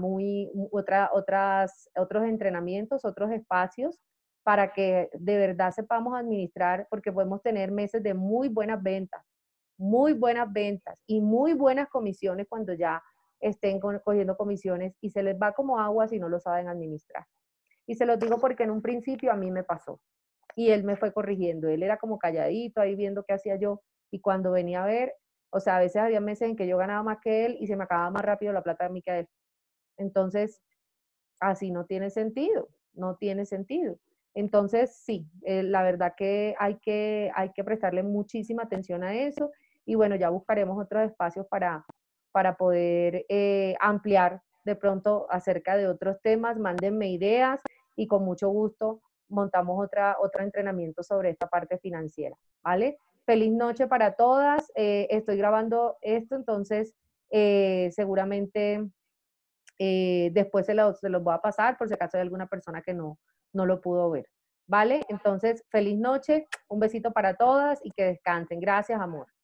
otros entrenamientos, otros espacios para que de verdad sepamos administrar, porque podemos tener meses de muy buenas ventas y muy buenas comisiones cuando ya estén cogiendo comisiones, y se les va como agua si no lo saben administrar. Y se los digo porque en un principio a mí me pasó y él me fue corrigiendo. Él era como calladito ahí viendo qué hacía yo, y cuando venía a ver, o sea, a veces había meses en que yo ganaba más que él y se me acababa más rápido la plata de mí que a él. Entonces, así no tiene sentido. no tiene sentido. Entonces, sí, la verdad que hay que prestarle muchísima atención a eso y bueno, ya buscaremos otros espacios para poder ampliar de pronto acerca de otros temas, mándenme ideas y con mucho gusto montamos otro entrenamiento sobre esta parte financiera, ¿vale? Feliz noche para todas, estoy grabando esto, entonces seguramente después se los voy a pasar por si acaso hay alguna persona que no lo pudo ver, ¿vale? Entonces, feliz noche, un besito para todas y que descansen. Gracias, amor.